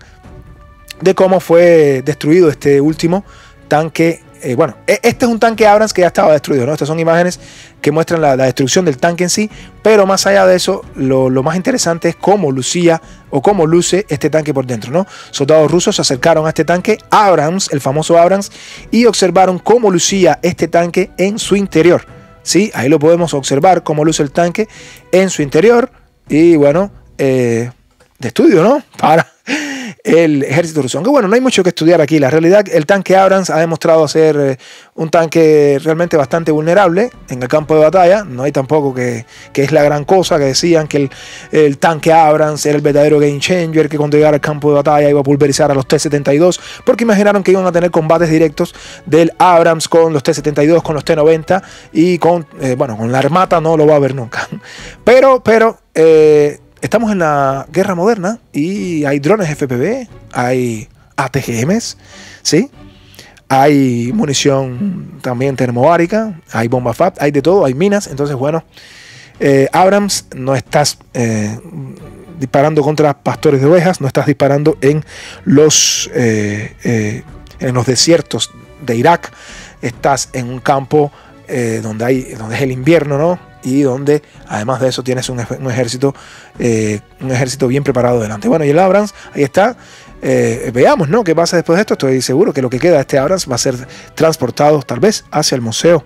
A: de cómo fue destruido este último tanque. Eh, bueno, este es un tanque Abrams que ya estaba destruido, ¿no? Estas son imágenes que muestran la, la destrucción del tanque en sí, pero más allá de eso, lo, lo más interesante es cómo lucía o cómo luce este tanque por dentro, ¿no? Soldados rusos se acercaron a este tanque Abrams, el famoso Abrams, y observaron cómo lucía este tanque en su interior, ¿sí? Ahí lo podemos observar, cómo luce el tanque en su interior, y bueno, eh, de estudio, ¿no? Para el ejército ruso. Aunque bueno, no hay mucho que estudiar aquí. La realidad, el tanque Abrams ha demostrado ser eh, un tanque realmente bastante vulnerable en el campo de batalla. No hay tampoco que, que es la gran cosa, que decían que el, el tanque Abrams era el verdadero game changer, que cuando llegara al campo de batalla iba a pulverizar a los T setenta y dos, porque imaginaron que iban a tener combates directos del Abrams con los T setenta y dos, con los T noventa y con, eh, bueno, con la Armata no lo va a ver nunca. Pero, pero, eh, estamos en la guerra moderna y hay drones F P V, hay A T G Ms, ¿sí? hay munición también termobárica, hay bombas F A B, hay de todo, hay minas. Entonces, bueno, eh, Abrams, no estás eh, disparando contra pastores de ovejas, no estás disparando en los, eh, eh, en los desiertos de Irak, estás en un campo eh, donde, hay, donde es el invierno, ¿no? Y donde además de eso tienes un, un ejército eh, un ejército bien preparado delante. Bueno, y el Abrams, ahí está. Eh, veamos, ¿no?, qué pasa después de esto. Estoy seguro que lo que queda de este Abrams va a ser transportado tal vez hacia el Museo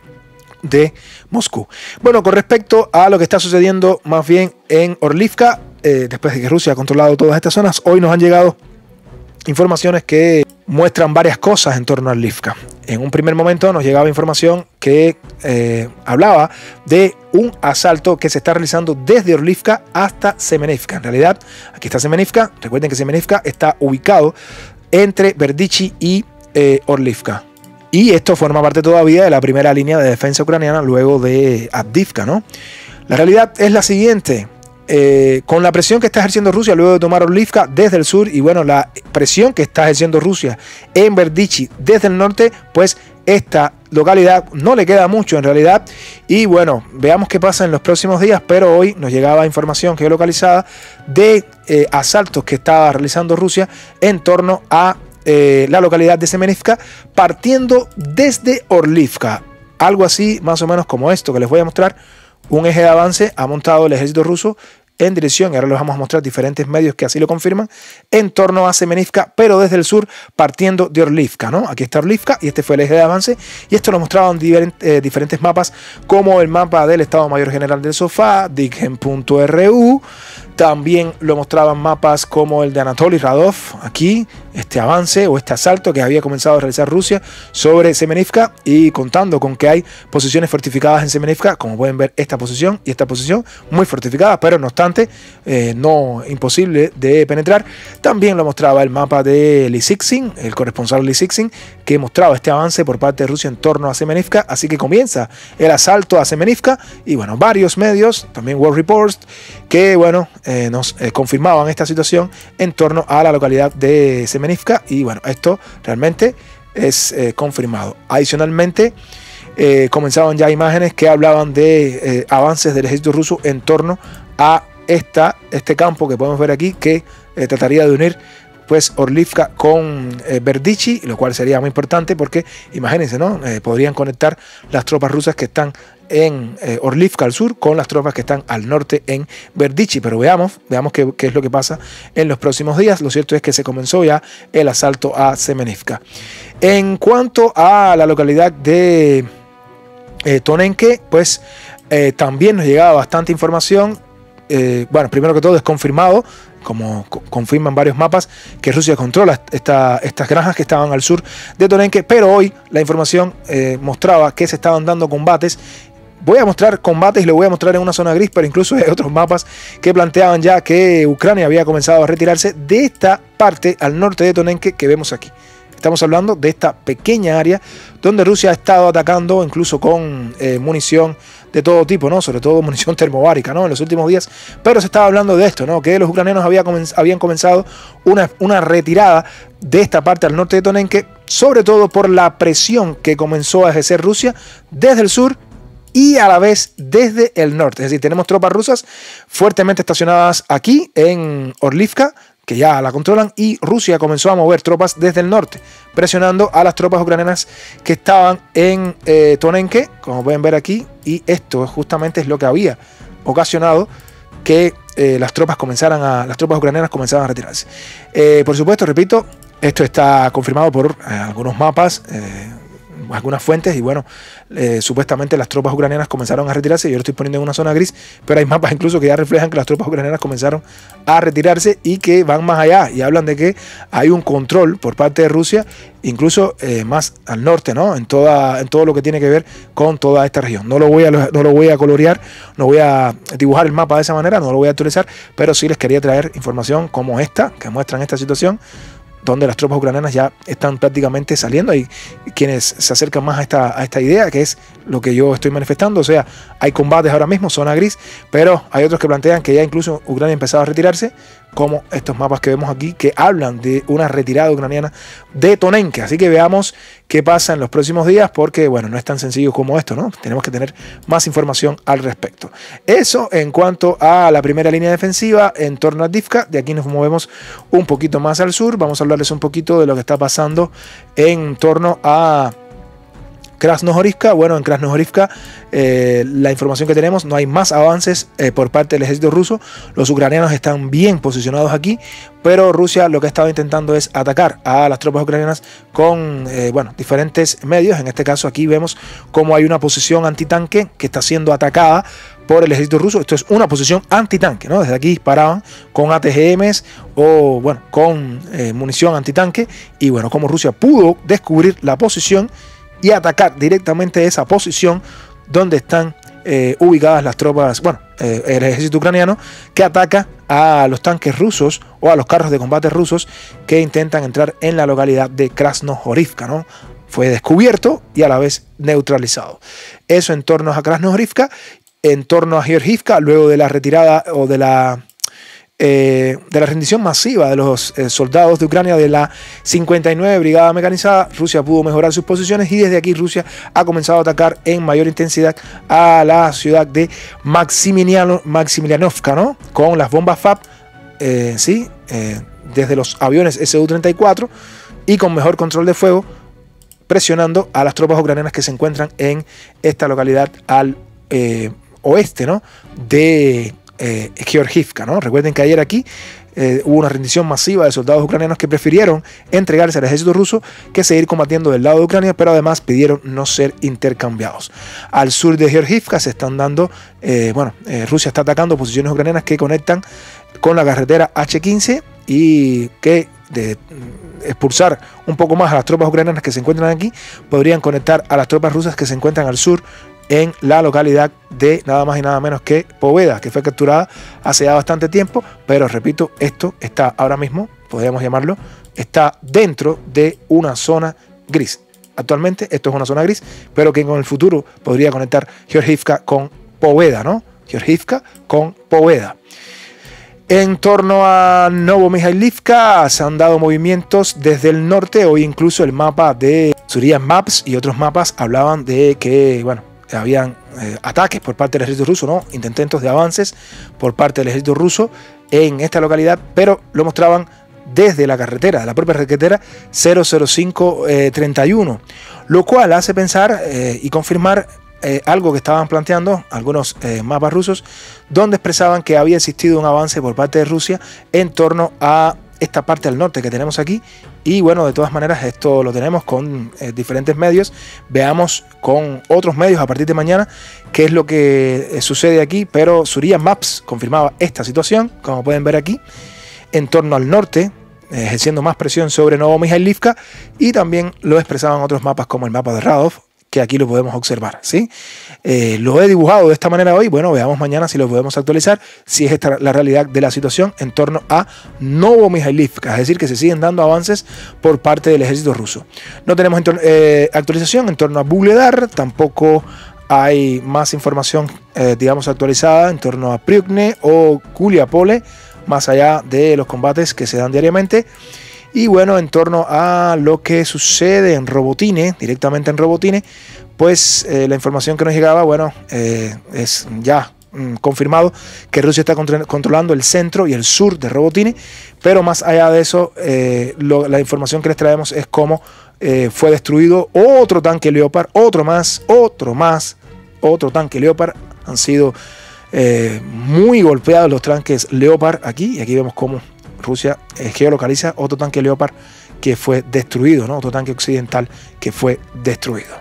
A: de Moscú. Bueno, con respecto a lo que está sucediendo más bien en Orlivka, eh, después de que Rusia ha controlado todas estas zonas, hoy nos han llegado informaciones que muestran varias cosas en torno a Orlivka. En un primer momento nos llegaba información que eh, hablaba de un asalto que se está realizando desde Orlivka hasta Semenivka. En realidad, aquí está Semenivka. Recuerden que Semenivka está ubicado entre Berdichi y eh, Orlivka. Y esto forma parte todavía de la primera línea de defensa ucraniana luego de Avdiivka, ¿no? La realidad es la siguiente. Eh, con la presión que está ejerciendo Rusia luego de tomar Orlivka desde el sur, y bueno, la presión que está ejerciendo Rusia en Berdichi desde el norte, pues esta localidad no le queda mucho en realidad. Y bueno, veamos qué pasa en los próximos días, pero hoy nos llegaba información geolocalizada de eh, asaltos que estaba realizando Rusia en torno a eh, la localidad de Semenivka, partiendo desde Orlivka. Algo así más o menos como esto que les voy a mostrar. Un eje de avance ha montado el ejército ruso en dirección, y ahora les vamos a mostrar diferentes medios que así lo confirman, en torno a Semenivka, pero desde el sur, partiendo de Orlivka, ¿no? Aquí está Orlivka y este fue el eje de avance, y esto lo mostraban diferentes, eh, diferentes mapas, como el mapa del Estado Mayor General del Sofá, Dighem punto R U. También lo mostraban mapas como el de Anatoly Radov, aquí, este avance o este asalto que había comenzado a realizar Rusia sobre Semenivka, y contando con que hay posiciones fortificadas en Semenivka, como pueden ver esta posición y esta posición, muy fortificadas, pero no obstante, eh, no imposible de penetrar. También lo mostraba el mapa de Lysyksin, el corresponsal Lysyksin, que mostraba este avance por parte de Rusia en torno a Semenivka, así que comienza el asalto a Semenivka, y bueno, varios medios, también World Reports, que bueno, eh, nos eh, confirmaban esta situación en torno a la localidad de Semenivka, y bueno, esto realmente es eh, confirmado. Adicionalmente, eh, comenzaban ya imágenes que hablaban de eh, avances del ejército ruso en torno a esta, este campo que podemos ver aquí, que eh, trataría de unir pues Orlivka con eh, Berdichi, lo cual sería muy importante porque imagínense, ¿no? Eh, podrían conectar las tropas rusas que están en eh, Orlivka al sur con las tropas que están al norte en Berdichi. Pero veamos, veamos qué, qué es lo que pasa en los próximos días. Lo cierto es que se comenzó ya el asalto a Semenivka. En cuanto a la localidad de eh, Tonenke, pues eh, también nos llegaba bastante información. Eh, bueno, primero que todo es confirmado, como co confirman varios mapas, que Rusia controla esta, estas granjas que estaban al sur de Tonenke, pero hoy la información eh, mostraba que se estaban dando combates. Voy a mostrar combates y lo voy a mostrar en una zona gris, pero incluso hay otros mapas que planteaban ya que Ucrania había comenzado a retirarse de esta parte al norte de Tonenke que vemos aquí. Estamos hablando de esta pequeña área donde Rusia ha estado atacando incluso con eh, munición de todo tipo, ¿no? Sobre todo munición termobárica, ¿no? En los últimos días. Pero se estaba hablando de esto, ¿no? Que los ucranianos había comenz habían comenzado una, una retirada de esta parte al norte de Tonenke, sobre todo por la presión que comenzó a ejercer Rusia desde el sur y a la vez desde el norte. Es decir, tenemos tropas rusas fuertemente estacionadas aquí en Orlivka, que ya la controlan, y Rusia comenzó a mover tropas desde el norte, presionando a las tropas ucranianas que estaban en eh, Tonenke, como pueden ver aquí, y esto justamente es lo que había ocasionado que eh, las tropas comenzaran a, las tropas ucranianas comenzaran a retirarse. Eh, por supuesto, repito, esto está confirmado por eh, algunos mapas, eh, algunas fuentes, y bueno, eh, supuestamente las tropas ucranianas comenzaron a retirarse. Yo lo estoy poniendo en una zona gris, pero hay mapas incluso que ya reflejan que las tropas ucranianas comenzaron a retirarse y que van más allá y hablan de que hay un control por parte de Rusia, incluso eh, más al norte, ¿no? En, toda, en todo lo que tiene que ver con toda esta región. No lo voy a, no lo voy a colorear, no voy a dibujar el mapa de esa manera, no lo voy a actualizar, pero sí les quería traer información como esta, que muestran esta situación, donde las tropas ucranianas ya están prácticamente saliendo. Hay quienes se acercan más a esta, a esta idea, que es lo que yo estoy manifestando. O sea, hay combates ahora mismo, zona gris, pero hay otros que plantean que ya incluso Ucrania ha empezado a retirarse, como estos mapas que vemos aquí, que hablan de una retirada ucraniana de Tonenke. Así que veamos qué pasa en los próximos días, porque bueno, no es tan sencillo como esto, ¿no? Tenemos que tener más información al respecto. Eso en cuanto a la primera línea defensiva en torno a Avdiivka. De aquí nos movemos un poquito más al sur. Vamos a hablarles un poquito de lo que está pasando en torno a Krasnohorivka. Bueno, en Krasnohorivka eh, la información que tenemos, no hay más avances eh, por parte del ejército ruso. Los ucranianos están bien posicionados aquí, pero Rusia lo que ha estado intentando es atacar a las tropas ucranianas con eh, bueno, diferentes medios. En este caso aquí vemos cómo hay una posición antitanque que está siendo atacada por el ejército ruso. Esto es una posición antitanque, ¿no? Desde aquí disparaban con A T G Ms o bueno, con eh, munición antitanque, y bueno, como Rusia pudo descubrir la posición y atacar directamente esa posición donde están eh, ubicadas las tropas, bueno, eh, el ejército ucraniano, que ataca a los tanques rusos o a los carros de combate rusos que intentan entrar en la localidad de Krasnohorivka, ¿no? Fue descubierto y a la vez neutralizado. Eso en torno a Krasnohorivka. En torno a Georgivka, luego de la retirada o de la Eh, de la rendición masiva de los eh, soldados de Ucrania de la cincuenta y nueve Brigada Mecanizada, Rusia pudo mejorar sus posiciones, y desde aquí Rusia ha comenzado a atacar en mayor intensidad a la ciudad de Maximiliano, Maximilianovka, ¿no? Con las bombas F A B, eh, ¿sí? eh, desde los aviones S U treinta y cuatro, y con mejor control de fuego, presionando a las tropas ucranianas que se encuentran en esta localidad al eh, oeste, ¿no? de Eh, Georgivka, ¿no? Recuerden que ayer aquí eh, hubo una rendición masiva de soldados ucranianos que prefirieron entregarse al ejército ruso que seguir combatiendo del lado de Ucrania, pero además pidieron no ser intercambiados. Al sur de Georgivka se están dando, eh, bueno, eh, Rusia está atacando posiciones ucranianas que conectan con la carretera H quince, y que de expulsar un poco más a las tropas ucranianas que se encuentran aquí, podrían conectar a las tropas rusas que se encuentran al sur, en la localidad de nada más y nada menos que Poveda, que fue capturada hace ya bastante tiempo, pero repito, esto está ahora mismo, podríamos llamarlo, está dentro de una zona gris. Actualmente esto es una zona gris, pero que en el futuro podría conectar Georgivka con Poveda, ¿no? Georgivka con Poveda. En torno a Novomikhailivka se han dado movimientos desde el norte. Hoy incluso el mapa de Surian Maps y otros mapas hablaban de que, bueno, habían eh, ataques por parte del ejército ruso, ¿no? Intentos de avances por parte del ejército ruso en esta localidad, pero lo mostraban desde la carretera, de la propia carretera cero cero cinco treinta y uno, lo cual hace pensar eh, y confirmar eh, algo que estaban planteando algunos eh, mapas rusos, donde expresaban que había existido un avance por parte de Rusia en torno a esta parte al norte que tenemos aquí. Y bueno, de todas maneras esto lo tenemos con eh, diferentes medios. Veamos con otros medios a partir de mañana qué es lo que eh, sucede aquí, pero Surian Maps confirmaba esta situación, como pueden ver aquí, en torno al norte, eh, ejerciendo más presión sobre Novomikhailivka, y también lo expresaban otros mapas como el mapa de Radov, que aquí lo podemos observar, ¿sí? Eh, lo he dibujado de esta manera hoy. Bueno, veamos mañana si lo podemos actualizar, si es esta la realidad de la situación en torno a Novomikhailivka, es decir, que se siguen dando avances por parte del ejército ruso. No tenemos eh, actualización en torno a Vuhledar, tampoco hay más información, eh, digamos, actualizada en torno a Pryukne o Guliapole, más allá de los combates que se dan diariamente. Y bueno, en torno a lo que sucede en Robotine, directamente en Robotine, pues eh, la información que nos llegaba, bueno, eh, es ya mm, confirmado que Rusia está contra controlando el centro y el sur de Robotine, pero más allá de eso, eh, lo, la información que les traemos es cómo eh, fue destruido otro tanque Leopard, otro más, otro más, otro tanque Leopard. Han sido eh, muy golpeados los tanques Leopard aquí, y aquí vemos cómo Rusia eh, geolocaliza otro tanque Leopard que fue destruido, ¿no? Otro tanque occidental que fue destruido.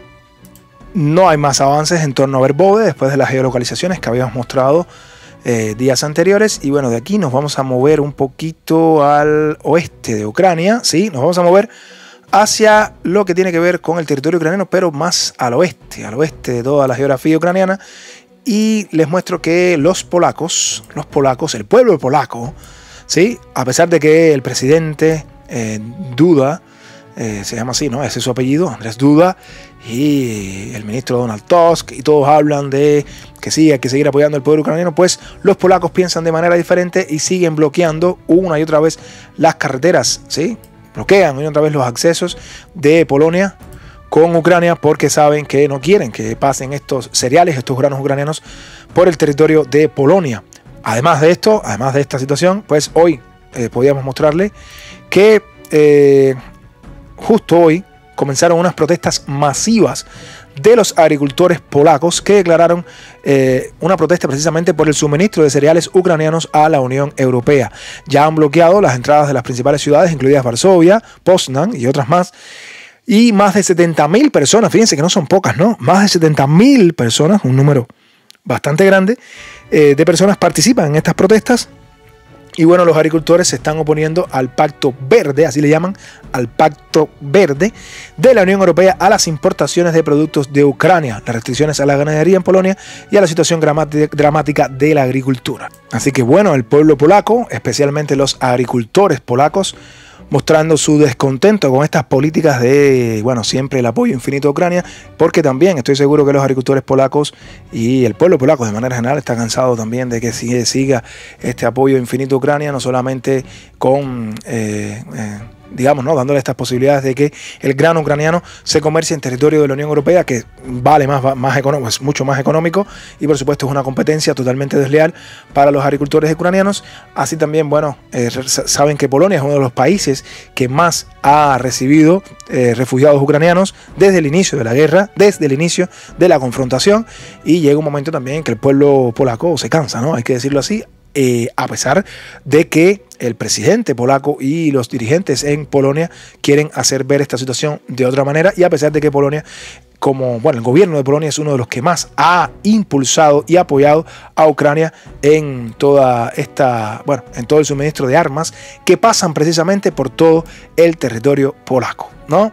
A: No hay más avances en torno a Verbove después de las geolocalizaciones que habíamos mostrado eh, días anteriores. Y bueno, de aquí nos vamos a mover un poquito al oeste de Ucrania, ¿sí? Nos vamos a mover hacia lo que tiene que ver con el territorio ucraniano, pero más al oeste, al oeste de toda la geografía ucraniana. Y les muestro que los polacos, los polacos, el pueblo polaco, ¿sí? A pesar de que el presidente eh, Duda, eh, se llama así, ¿no? Ese es su apellido, Andrzej Duda, y el ministro Donald Tusk, y todos hablan de que sí, hay que seguir apoyando al pueblo ucraniano, pues los polacos piensan de manera diferente y siguen bloqueando una y otra vez las carreteras, ¿sí? Bloquean una y otra vez los accesos de Polonia con Ucrania porque saben que no quieren que pasen estos cereales, estos granos ucranianos por el territorio de Polonia. Además de esto, además de esta situación, pues hoy eh, podíamos mostrarle que eh, justo hoy comenzaron unas protestas masivas de los agricultores polacos que declararon eh, una protesta precisamente por el suministro de cereales ucranianos a la Unión Europea. Ya han bloqueado las entradas de las principales ciudades, incluidas Varsovia, Poznan y otras más. Y más de setenta mil personas, fíjense que no son pocas, ¿no? Más de setenta mil personas, un número bastante grande eh, de personas participan en estas protestas. Y bueno, los agricultores se están oponiendo al Pacto Verde, así le llaman, al Pacto Verde de la Unión Europea a las importaciones de productos de Ucrania, las restricciones a la ganadería en Polonia y a la situación dramática de la agricultura. Así que bueno, el pueblo polaco, especialmente los agricultores polacos, mostrando su descontento con estas políticas de, bueno, siempre el apoyo infinito a Ucrania, porque también estoy seguro que los agricultores polacos y el pueblo polaco de manera general está cansado también de que siga este apoyo infinito a Ucrania, no solamente con, eh, eh, digamos, ¿no? dándole estas posibilidades de que el grano ucraniano se comercie en territorio de la Unión Europea, que vale más, más económico, es mucho más económico y por supuesto es una competencia totalmente desleal para los agricultores ucranianos. Así también, bueno, eh, saben que Polonia es uno de los países que más ha recibido eh, refugiados ucranianos desde el inicio de la guerra, desde el inicio de la confrontación, y llega un momento también que el pueblo polaco se cansa, ¿no? Hay que decirlo así. Eh, a pesar de que el presidente polaco y los dirigentes en Polonia quieren hacer ver esta situación de otra manera, y a pesar de que Polonia, como bueno, el gobierno de Polonia es uno de los que más ha impulsado y apoyado a Ucrania en toda esta, bueno, en todo el suministro de armas que pasan precisamente por todo el territorio polaco, ¿no?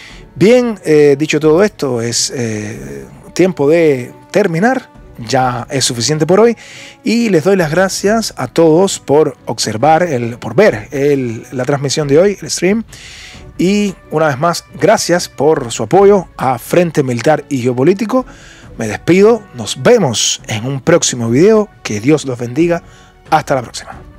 A: Bien, eh, dicho todo esto, es eh, tiempo de terminar. Ya es suficiente por hoy y les doy las gracias a todos por observar, el, por ver el, la transmisión de hoy, el stream, y una vez más gracias por su apoyo a Frente Militar y Geopolítico. Me despido, nos vemos en un próximo video, que Dios los bendiga, hasta la próxima.